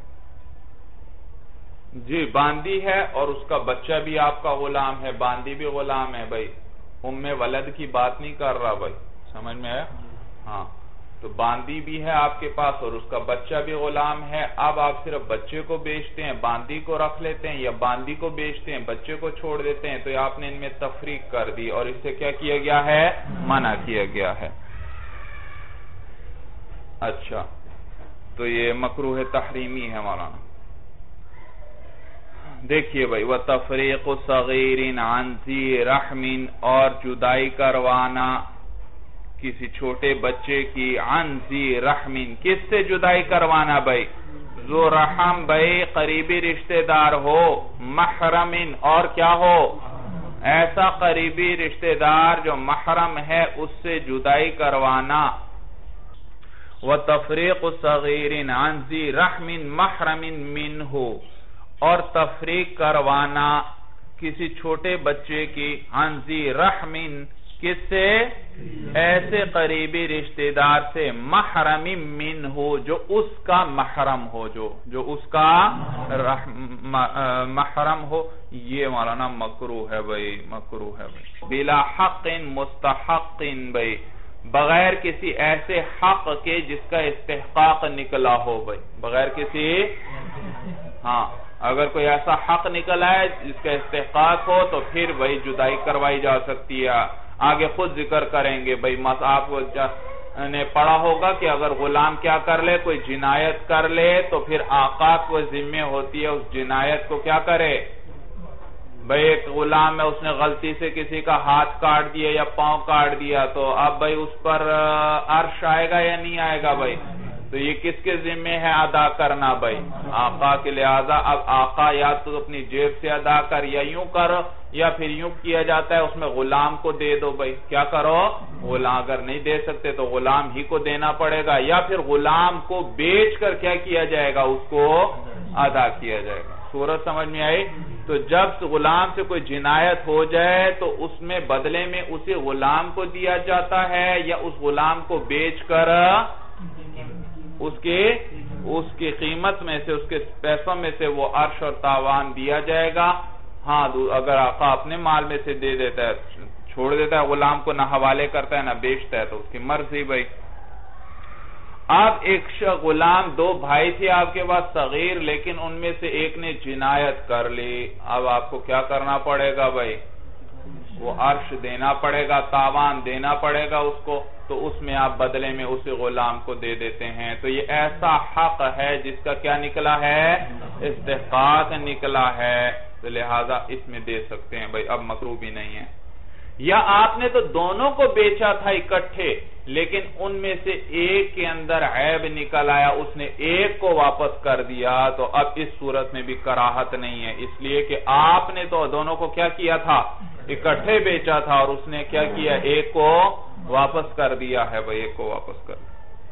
جی باندی ہے اور اس کا بچہ بھی آپ کا غلام ہے، باندی بھی غلام ہے بھائی، ام ولد کی بات نہیں کر رہا بھائی، سمجھ میں آیا؟ ہاں، تو باندی بھی ہے آپ کے پاس اور اس کا بچہ بھی غلام ہے، اب آپ صرف بچے کو بیچتے ہیں، باندی کو رکھ لیتے ہیں، یا باندی کو بیچتے ہیں، بچے کو چھوڑ دیتے ہیں، تو یہ آپ نے ان میں تفریق کر دی اور اس سے کیا کیا گیا ہے، منع کیا گیا ہے۔ اچھا، تو یہ مکروہ تحریمی ہے مولانا۔ دیکھیے بھائی، وَتَفْرِيقُ صَغِيرٍ عَنْ ذِي رَحْمٍ، اور جدائی کروانا کسی چھوٹے بچے کی، عن ذی رحم، کس سے جدائی کروانا بھائی، ذو رحم بھائی قریبی رشتہ دار ہو، محرم اور کیا ہو، ایسا قریبی رشتہ دار جو محرم ہے اس سے جدائی کروانا۔ وَتَفْرِيقُ صَغِيرٍ عَنْ ذِي رَحْمٍ مَحْرَمٍ مِّنْهُ، اور تفریق کروانا کسی چھوٹے بچے کی عن ذی رحم، کس سے؟ ایسے قریبی رشتہ دار سے، محرم منہ، جو اس کا محرم ہو، جو جو اس کا محرم ہو، یہ مولانا مکروہ ہے بھائی، مکروہ ہے بھائی۔ بلا حق مستحق بھائی، بغیر کسی ایسے حق کے جس کا استحقاق نکلا ہو بھائی، بغیر کسی، ہاں اگر کوئی ایسا حق نکلا ہے جس کا استحقاق ہو تو پھر بھائی جدائی کروائی جا سکتی ہے۔ آگے خود ذکر کریں گے بھائی، آپ نے پڑھا ہوگا کہ اگر غلام کیا کر لے، کوئی جنایت کر لے تو پھر آقا کو ذمہ ہوتی ہے اس جنایت کو کیا کرے بھائی۔ ایک غلام ہے، اس نے غلطی سے کسی کا ہاتھ کاٹ دیا یا پاؤں کاٹ دیا، تو اب بھائی اس پر عرش آئے گا یا نہیں آئے گا بھائی؟ تو یہ کس کے ذمہ ہے ادا کرنا بھائی؟ آقا کے، لہذا اب آقا یا تو اپنی جیب سے ادا کر، یا یوں کر، یا پھر یوں کیا جاتا ہے اس میں غلام کو دے دو بھائی۔ کیا کرو؟ غلام، اگر نہیں دے سکتے تو غلام ہی کو دینا پڑے گا، یا پھر غلام کو بیچ کر کیا کیا جائے گا، اس کو ادا کیا جائے گا۔ صورت سمجھ میں آئی؟ تو جب غلام سے کوئی جنایت ہو جائے تو اس میں بدلے میں اسی غلام کو دیا جاتا ہے، یا اس غلام کو بیچ کر اس کے اس کی قیمت میں سے، اس کے پیسوں میں سے وہ عرش اور تاوان دیا جائے گا۔ ہاں اگر آقا اپنے مال میں سے دے دیتا ہے، چھوڑ دیتا ہے غلام کو، نہ حوالے کرتا ہے نہ بیچتا ہے، تو اس کی مرضی بھائی۔ اب ایک غلام، دو بھائی تھے آپ کے پاس صغیر، لیکن ان میں سے ایک نے جنایت کر لی، اب آپ کو کیا کرنا پڑے گا بھائی؟ وہ عرش دینا پڑے گا، تاوان دینا پڑے گا اس کو، تو اس میں آپ بدلے میں اسی غلام کو دے دیتے ہیں۔ تو یہ ایسا حق ہے جس کا کیا نکلا ہے؟ استحقاق نکلا ہے، تو لہذا اس میں دے سکتے ہیں بھائی، اب مکروہ بھی نہیں ہے۔ یا آپ نے تو دونوں کو بیچا تھا اکٹھے، لیکن ان میں سے ایک کے اندر عیب نکل آیا، اس نے ایک کو واپس کر دیا، تو اب اس صورت میں بھی کراہت نہیں ہے، اس لیے کہ آپ نے تو دونوں کو کیا کیا تھا؟ اکٹھے بیچا تھا، اور اس نے کیا کیا؟ ایک کو واپس کر دیا ہے بھائی، ایک کو واپس کر دیا۔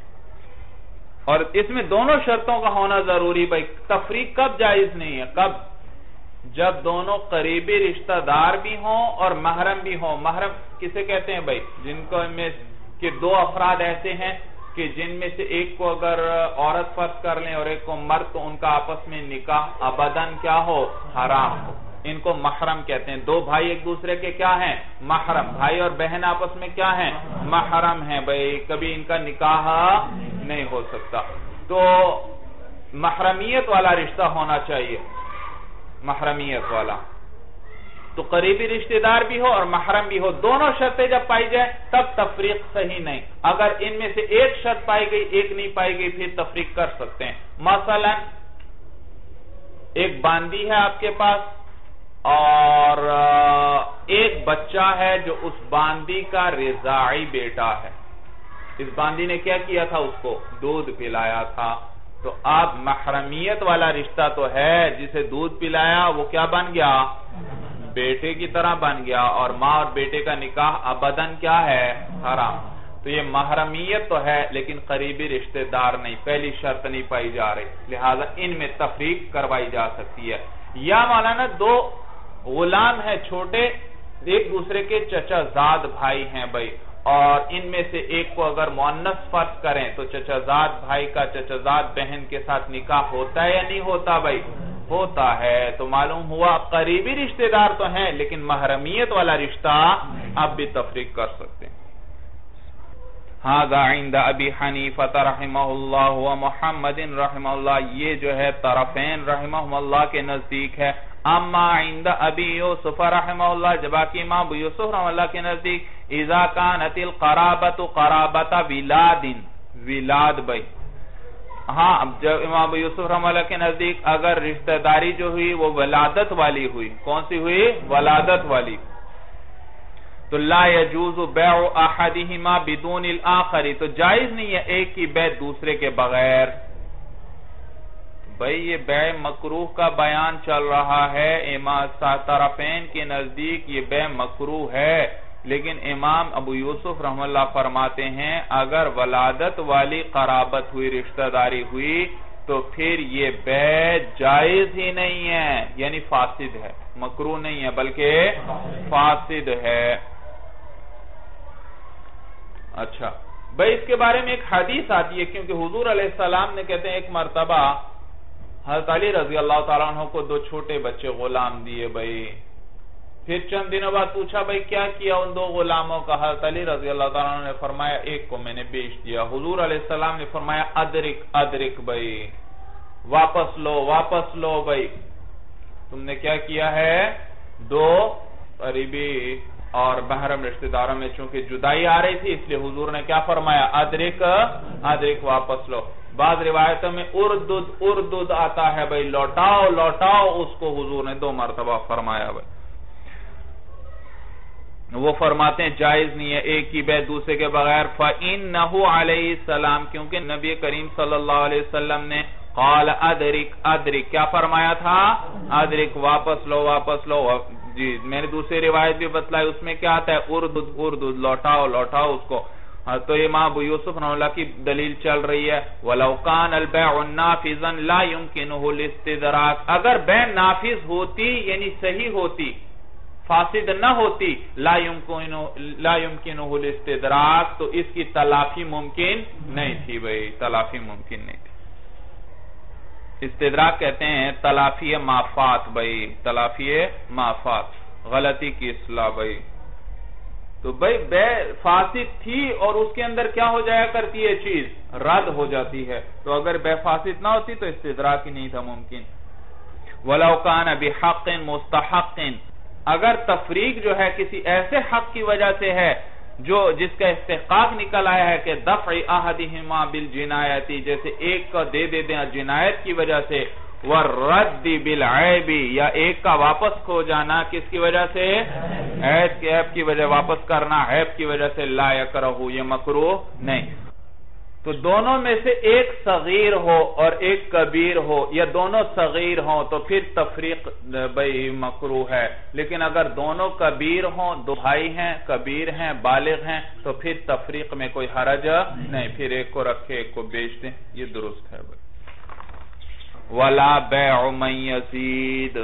اور اس میں دونوں شرطوں کا ہونا ضروری بھائی۔ تفریق کب جائز نہیں ہے؟ کب؟ جب دونوں قریبی رشتہ دار بھی ہوں اور محرم بھی ہوں۔ محرم کسے کہتے ہیں بھائی؟ جن کو میں کہ دو افراد ایسے ہیں کہ جن میں سے ایک کو اگر عورت فرض کر لیں اور ایک کو مرد، تو ان کا آپس میں نکاح ابداً کیا ہو؟ حرام ہو، ان کو محرم کہتے ہیں۔ دو بھائی ایک دوسرے کے کیا ہیں؟ محرم۔ بھائی اور بہن آپس میں کیا ہیں؟ محرم ہیں بھائی، کبھی ان کا نکاح نہیں ہو سکتا۔ تو محرمیت والا رشتہ ہونا چاہیے، محرمیت والا، تو قریبی رشتہ دار بھی ہو اور محرم بھی ہو، دونوں شرطیں جب پائی جائے تب تفریق صحیح نہیں۔ اگر ان میں سے ایک شرط پائی گئی، ایک نہیں پائی گئی، پھر تفریق کر سکتے ہیں۔ مثلا ایک باندی ہے آپ کے پاس، اور ایک بچہ ہے جو اس باندی کا رضاعی بیٹا ہے۔ اس باندی نے کیا کیا تھا؟ اس کو دودھ پلایا تھا۔ تو اب محرمیت والا رشتہ تو ہے، جسے دودھ پلایا وہ کیا بن گیا؟ بیٹے کی طرح بن گیا، اور ماں اور بیٹے کا نکاح ابداً کیا ہے؟ حرام۔ تو یہ محرمیت تو ہے لیکن قریبی رشتہ دار نہیں، پہلی شرط نہیں پائی جا رہی، لہذا ان میں تفریق کروائی جا سکتی ہے۔ یا مولانا دو غلام ہیں چھوٹے، ایک دوسرے کے چچا زاد بھائی ہیں بھائی، اور ان میں سے ایک کو اگر مؤنث فرض کریں تو چچا زاد بھائی کا چچا زاد بہن کے ساتھ نکاح ہوتا ہے یا نہیں ہوتا بھائی؟ ہوتا ہے۔ تو معلوم ہوا قریبی رشتہ دار تو ہیں لیکن محرمیت والا رشتہ اب بھی تفریق کر سکتے ہیں۔ هذا عند ابی حنیفہ رحمہ اللہ و محمد رحمہ اللہ، یہ جو ہے طرفین رحمہ اللہ کے نزدیک ہے۔ اما عند ابی یوسف رحمہ اللہ، جبکہ امام ابو یوسف رحمہ اللہ کے نزدیک اذا كانت القرابۃ قرابۃ ولاد، ولاد بھائی، ہاں جب امام ابو یوسف رحمہ اللہ کے نزدیک اگر رشتہ داری جو ہوئی وہ ولادت والی ہوئی، کون سی ہوئی؟ ولادت والی، تو لا يجوز بیع احدہما بدون الاخر، تو جائز نہیں ہے ایک کی بیع دوسرے کے بغیر۔ بھئی یہ بیع مکروہ کا بیان چل رہا ہے، امام طرفین کے نزدیک یہ بیع مکروہ ہے، لیکن امام ابو یوسف رحم اللہ فرماتے ہیں اگر ولادت والی قرابت ہوئی، رشتہ داری ہوئی، تو پھر یہ بیع جائز ہی نہیں ہے، یعنی فاسد ہے، مکروہ نہیں ہے بلکہ فاسد ہے۔ اچھا بھئی، اس کے بارے میں ایک حدیث آتی ہے، کیونکہ حضور علیہ السلام نے کہتے ہیں ایک مرتبہ حضرت علی رضی اللہ تعالیٰ عنہ کو دو چھوٹے بچے غلام دیے بھئی، پھر چند دنوں بعد پوچھا بھئی کیا کیا ان دو غلاموں کا؟ حضرت علی رضی اللہ تعالیٰ عنہ نے فرمایا ایک کو میں نے بیچ دیا۔ حضور علیہ السلام نے فرمایا ادرک ادرک بھئی، واپس لو واپس لو بھئی، تم نے کیا کیا ہے؟ دو قریبی اور محرم رشتہ داروں میں چونکہ جدائی آ رہی تھی، اس لیے حضور نے کیا فرمایا؟ ادرک ادرک، واپس لو۔ بعض روایتوں میں اردد اردد آتا ہے بھئی، لوٹاؤ لوٹاؤ اس کو، حضور نے دو مرتبہ فرمایا بھئی۔ وہ فرماتے ہیں جائز نہیں ہے ایک کی بیع دوسرے کے بغیر، فَإِنَّهُ علیہ السلام، کیونکہ نبی کریم صلی اللہ علیہ وسلم نے قال ادرک ادرک کیا فرمایا تھا؟ ادرک، واپس لو واپس لو۔ جی میں نے دوسری روایت بھی بتلائی، اس میں کیا آتا ہے؟ اردد اردد، لوٹاؤ لوٹاؤ اس کو۔ تو امام ابو یوسف رحمہ اللہ کی دلیل چل رہی ہے وَلَوْ كَانَ الْبَيْعُ نَافِذًا لَا يُمْكِنُهُ الْاِسْتِدْرَاكُ، اگر بیع نافذ ہوتی یعنی صحیح ہوتی، فاسد نہ ہوتی، لا يمکنہ الاستدراک، تو اس کی تلافی ممکن نہیں تھی بھئی، تلافی ممکن نہیں تھی۔ استدراک کہتے ہیں تلافی مافات بھئی، تلافی مافات، غلطی کی اصلاح بھئی۔ تو بھئی بیع فاسد تھی اور اس کے اندر کیا ہو جایا کرتی ہے چیز؟ رد ہو جاتی ہے، تو اگر بیع فاسد نہ ہوتی تو استدراک ہی نہیں تھا ممکن۔ وَلَوْ كَانَ بِحَقٍ مُسْتَحَقٍ، اگر تفریق جو ہے کسی ایسے حق کی وجہ سے ہے جو جس کا استحقاق نکل آیا ہے کہ دفع احدہما بالجنایتی، جیسے ایک کا دے دے دیں جنایت کی وجہ سے، والرد بالعیب، یا ایک کا واپس کھو جانا کس کی وجہ سے؟ عیب کے عیب کی وجہ، واپس کرنا عیب کی وجہ سے، لا یکرہ، یہ مکروہ نہیں۔ تو دونوں میں سے ایک صغیر ہو اور ایک کبیر ہو، یا دونوں صغیر ہوں تو پھر تفریق بھئی مکروہ ہے، لیکن اگر دونوں کبیر ہوں، دو بھائی ہیں، کبیر ہیں، بالغ ہیں، تو پھر تفریق میں کوئی حرج نہیں، پھر ایک کو رکھے ایک کو بیچ دیں، یہ درست ہے بھئی۔ وَلَا بَيْعُ مَنْ يَزِيدُ،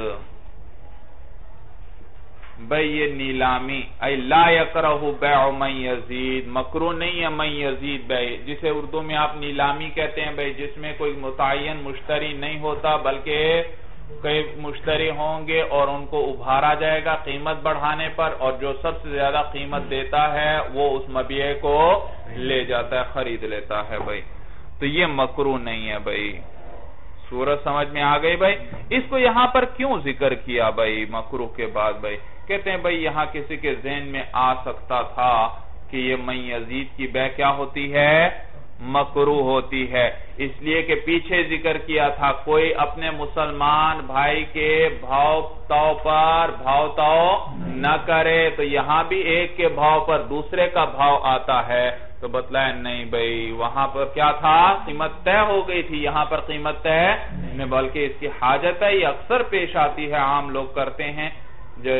بھئی یہ نیلامی، ای لا یکرہ بیع من یزید، مکروہ نہیں ہے من یزید بیع، جسے اردو میں آپ نیلامی کہتے ہیں بھئی، جس میں کوئی متعین مشتری نہیں ہوتا بلکہ کئی مشتری ہوں گے اور ان کو ابھارا جائے گا قیمت بڑھانے پر، اور جو سب سے زیادہ قیمت دیتا ہے وہ اس مبیع کو لے جاتا ہے، خرید لیتا ہے بھئی، تو یہ مکروہ نہیں ہے بھئی۔ صورت سمجھ میں آ گئی بھئی؟ اس کو یہاں پر کیوں ذکر کیا بھئی مکروہ کے بعد بھئی؟ کہتے ہیں بھئی یہاں کسی کے ذہن میں آ سکتا تھا کہ یہ من یزید کی بیع کیا ہوتی ہے؟ مکروہ ہوتی ہے، اس لیے کہ پیچھے ذکر کیا تھا کوئی اپنے مسلمان بھائی کے بھاؤ تاؤ پر بھاؤ تاؤ نہ کرے، تو یہاں بھی ایک کے بھاؤ پر دوسرے کا بھاؤ آتا ہے، تو بتلایا نہیں بھئی وہاں پر کیا تھا؟ قیمت طے ہو گئی تھی، یہاں پر قیمت طے نہیں، بلکہ اس کی حاجت ہے، یہ اکثر پیش آتی ہے، عام لوگ کرتے ہیں۔ جو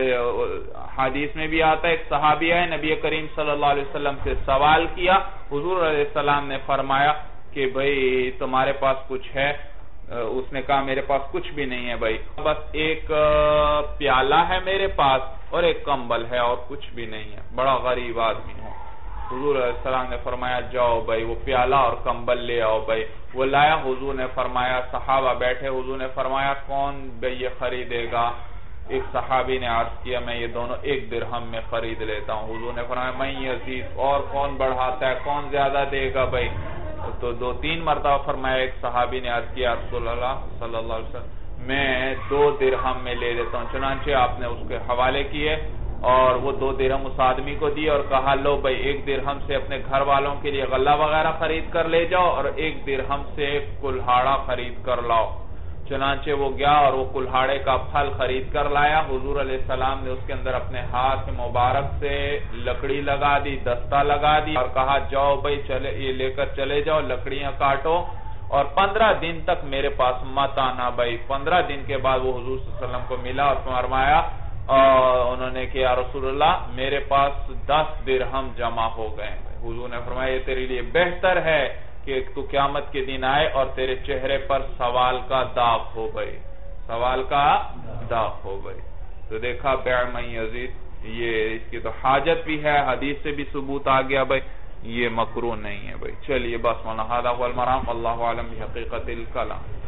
حدیث میں بھی آتا ہے، ایک صحابی ہے نبی کریم صلی اللہ علیہ وسلم سے سوال کیا، حضور علیہ السلام نے فرمایا کہ بھئی تمہارے پاس کچھ ہے؟ اس نے کہا میرے پاس کچھ بھی نہیں ہے بھئی، بس ایک پیالہ ہے میرے پاس اور ایک کمبل ہے اور کچھ بھی نہیں ہے، بڑا غریب آدمی ہوں۔ حضور علیہ السلام نے فرمایا جاؤ بھئی وہ پیالہ اور کمبل لے آؤ بھئی، وہ لایا، حضور نے فرمایا، صحابہ بیٹھے، حضور نے فرمایا کون بھئی یہ خریدے گا؟ ایک صحابی نے عرض کیا میں یہ دونوں ایک درہم میں خرید لیتا ہوں، حضور نے فرمایا میں یزید، اور کون بڑھاتا ہے، کون زیادہ دے گا بھئی؟ تو دو تین مرتبہ فرمایا، ایک صحابی نے عرض کیا رسول اللہ صلی اللہ علیہ وسلم میں دو درہم میں لے لیتا ہوں، چنانچہ آپ نے اس کے حوالے کیے اور وہ دو درہم اس آدمی کو دی اور کہا لو بھئی ایک درہم سے اپنے گھر والوں کے لیے غلہ وغیرہ خرید کر لے جاؤ اور ایک درہم سے کلہاڑا خرید کر لاؤ۔ چنانچہ وہ گیا اور وہ کلہاڑے کا پھل خرید کر لایا، حضور علیہ السلام نے اس کے اندر اپنے ہاتھ مبارک سے لکڑی لگا دی، دستہ لگا دی اور کہا جاؤ بھئی چلے یہ لے کر چلے جاؤ، لکڑیاں کاٹو اور پندرہ دن تک میرے پاس مت آنا بھئی۔ پندرہ دن کے بعد وہ حضور صلی اللہ علیہ وسلم کو ملا اور فرمایا اور انہوں نے کہ یا رسول اللہ میرے پاس دس درہم جمع ہو گئے. حضور نے فرمایا یہ تیرے لیے بہتر ہے کہ تو قیامت کے دن آئے اور تیرے چہرے پر سوال کا داغ ہو گئے, سوال کا داغ ہو گئے. تو دیکھا بیع من یزید, یہ اس کی تو حاجت بھی ہے, حدیث سے بھی ثبوت آ گیا بھائی, یہ مکروہ نہیں ہے بھائی. چلیے بس مولانا ھذا هو المرام, اللہ اعلم بحقیقت الکلام.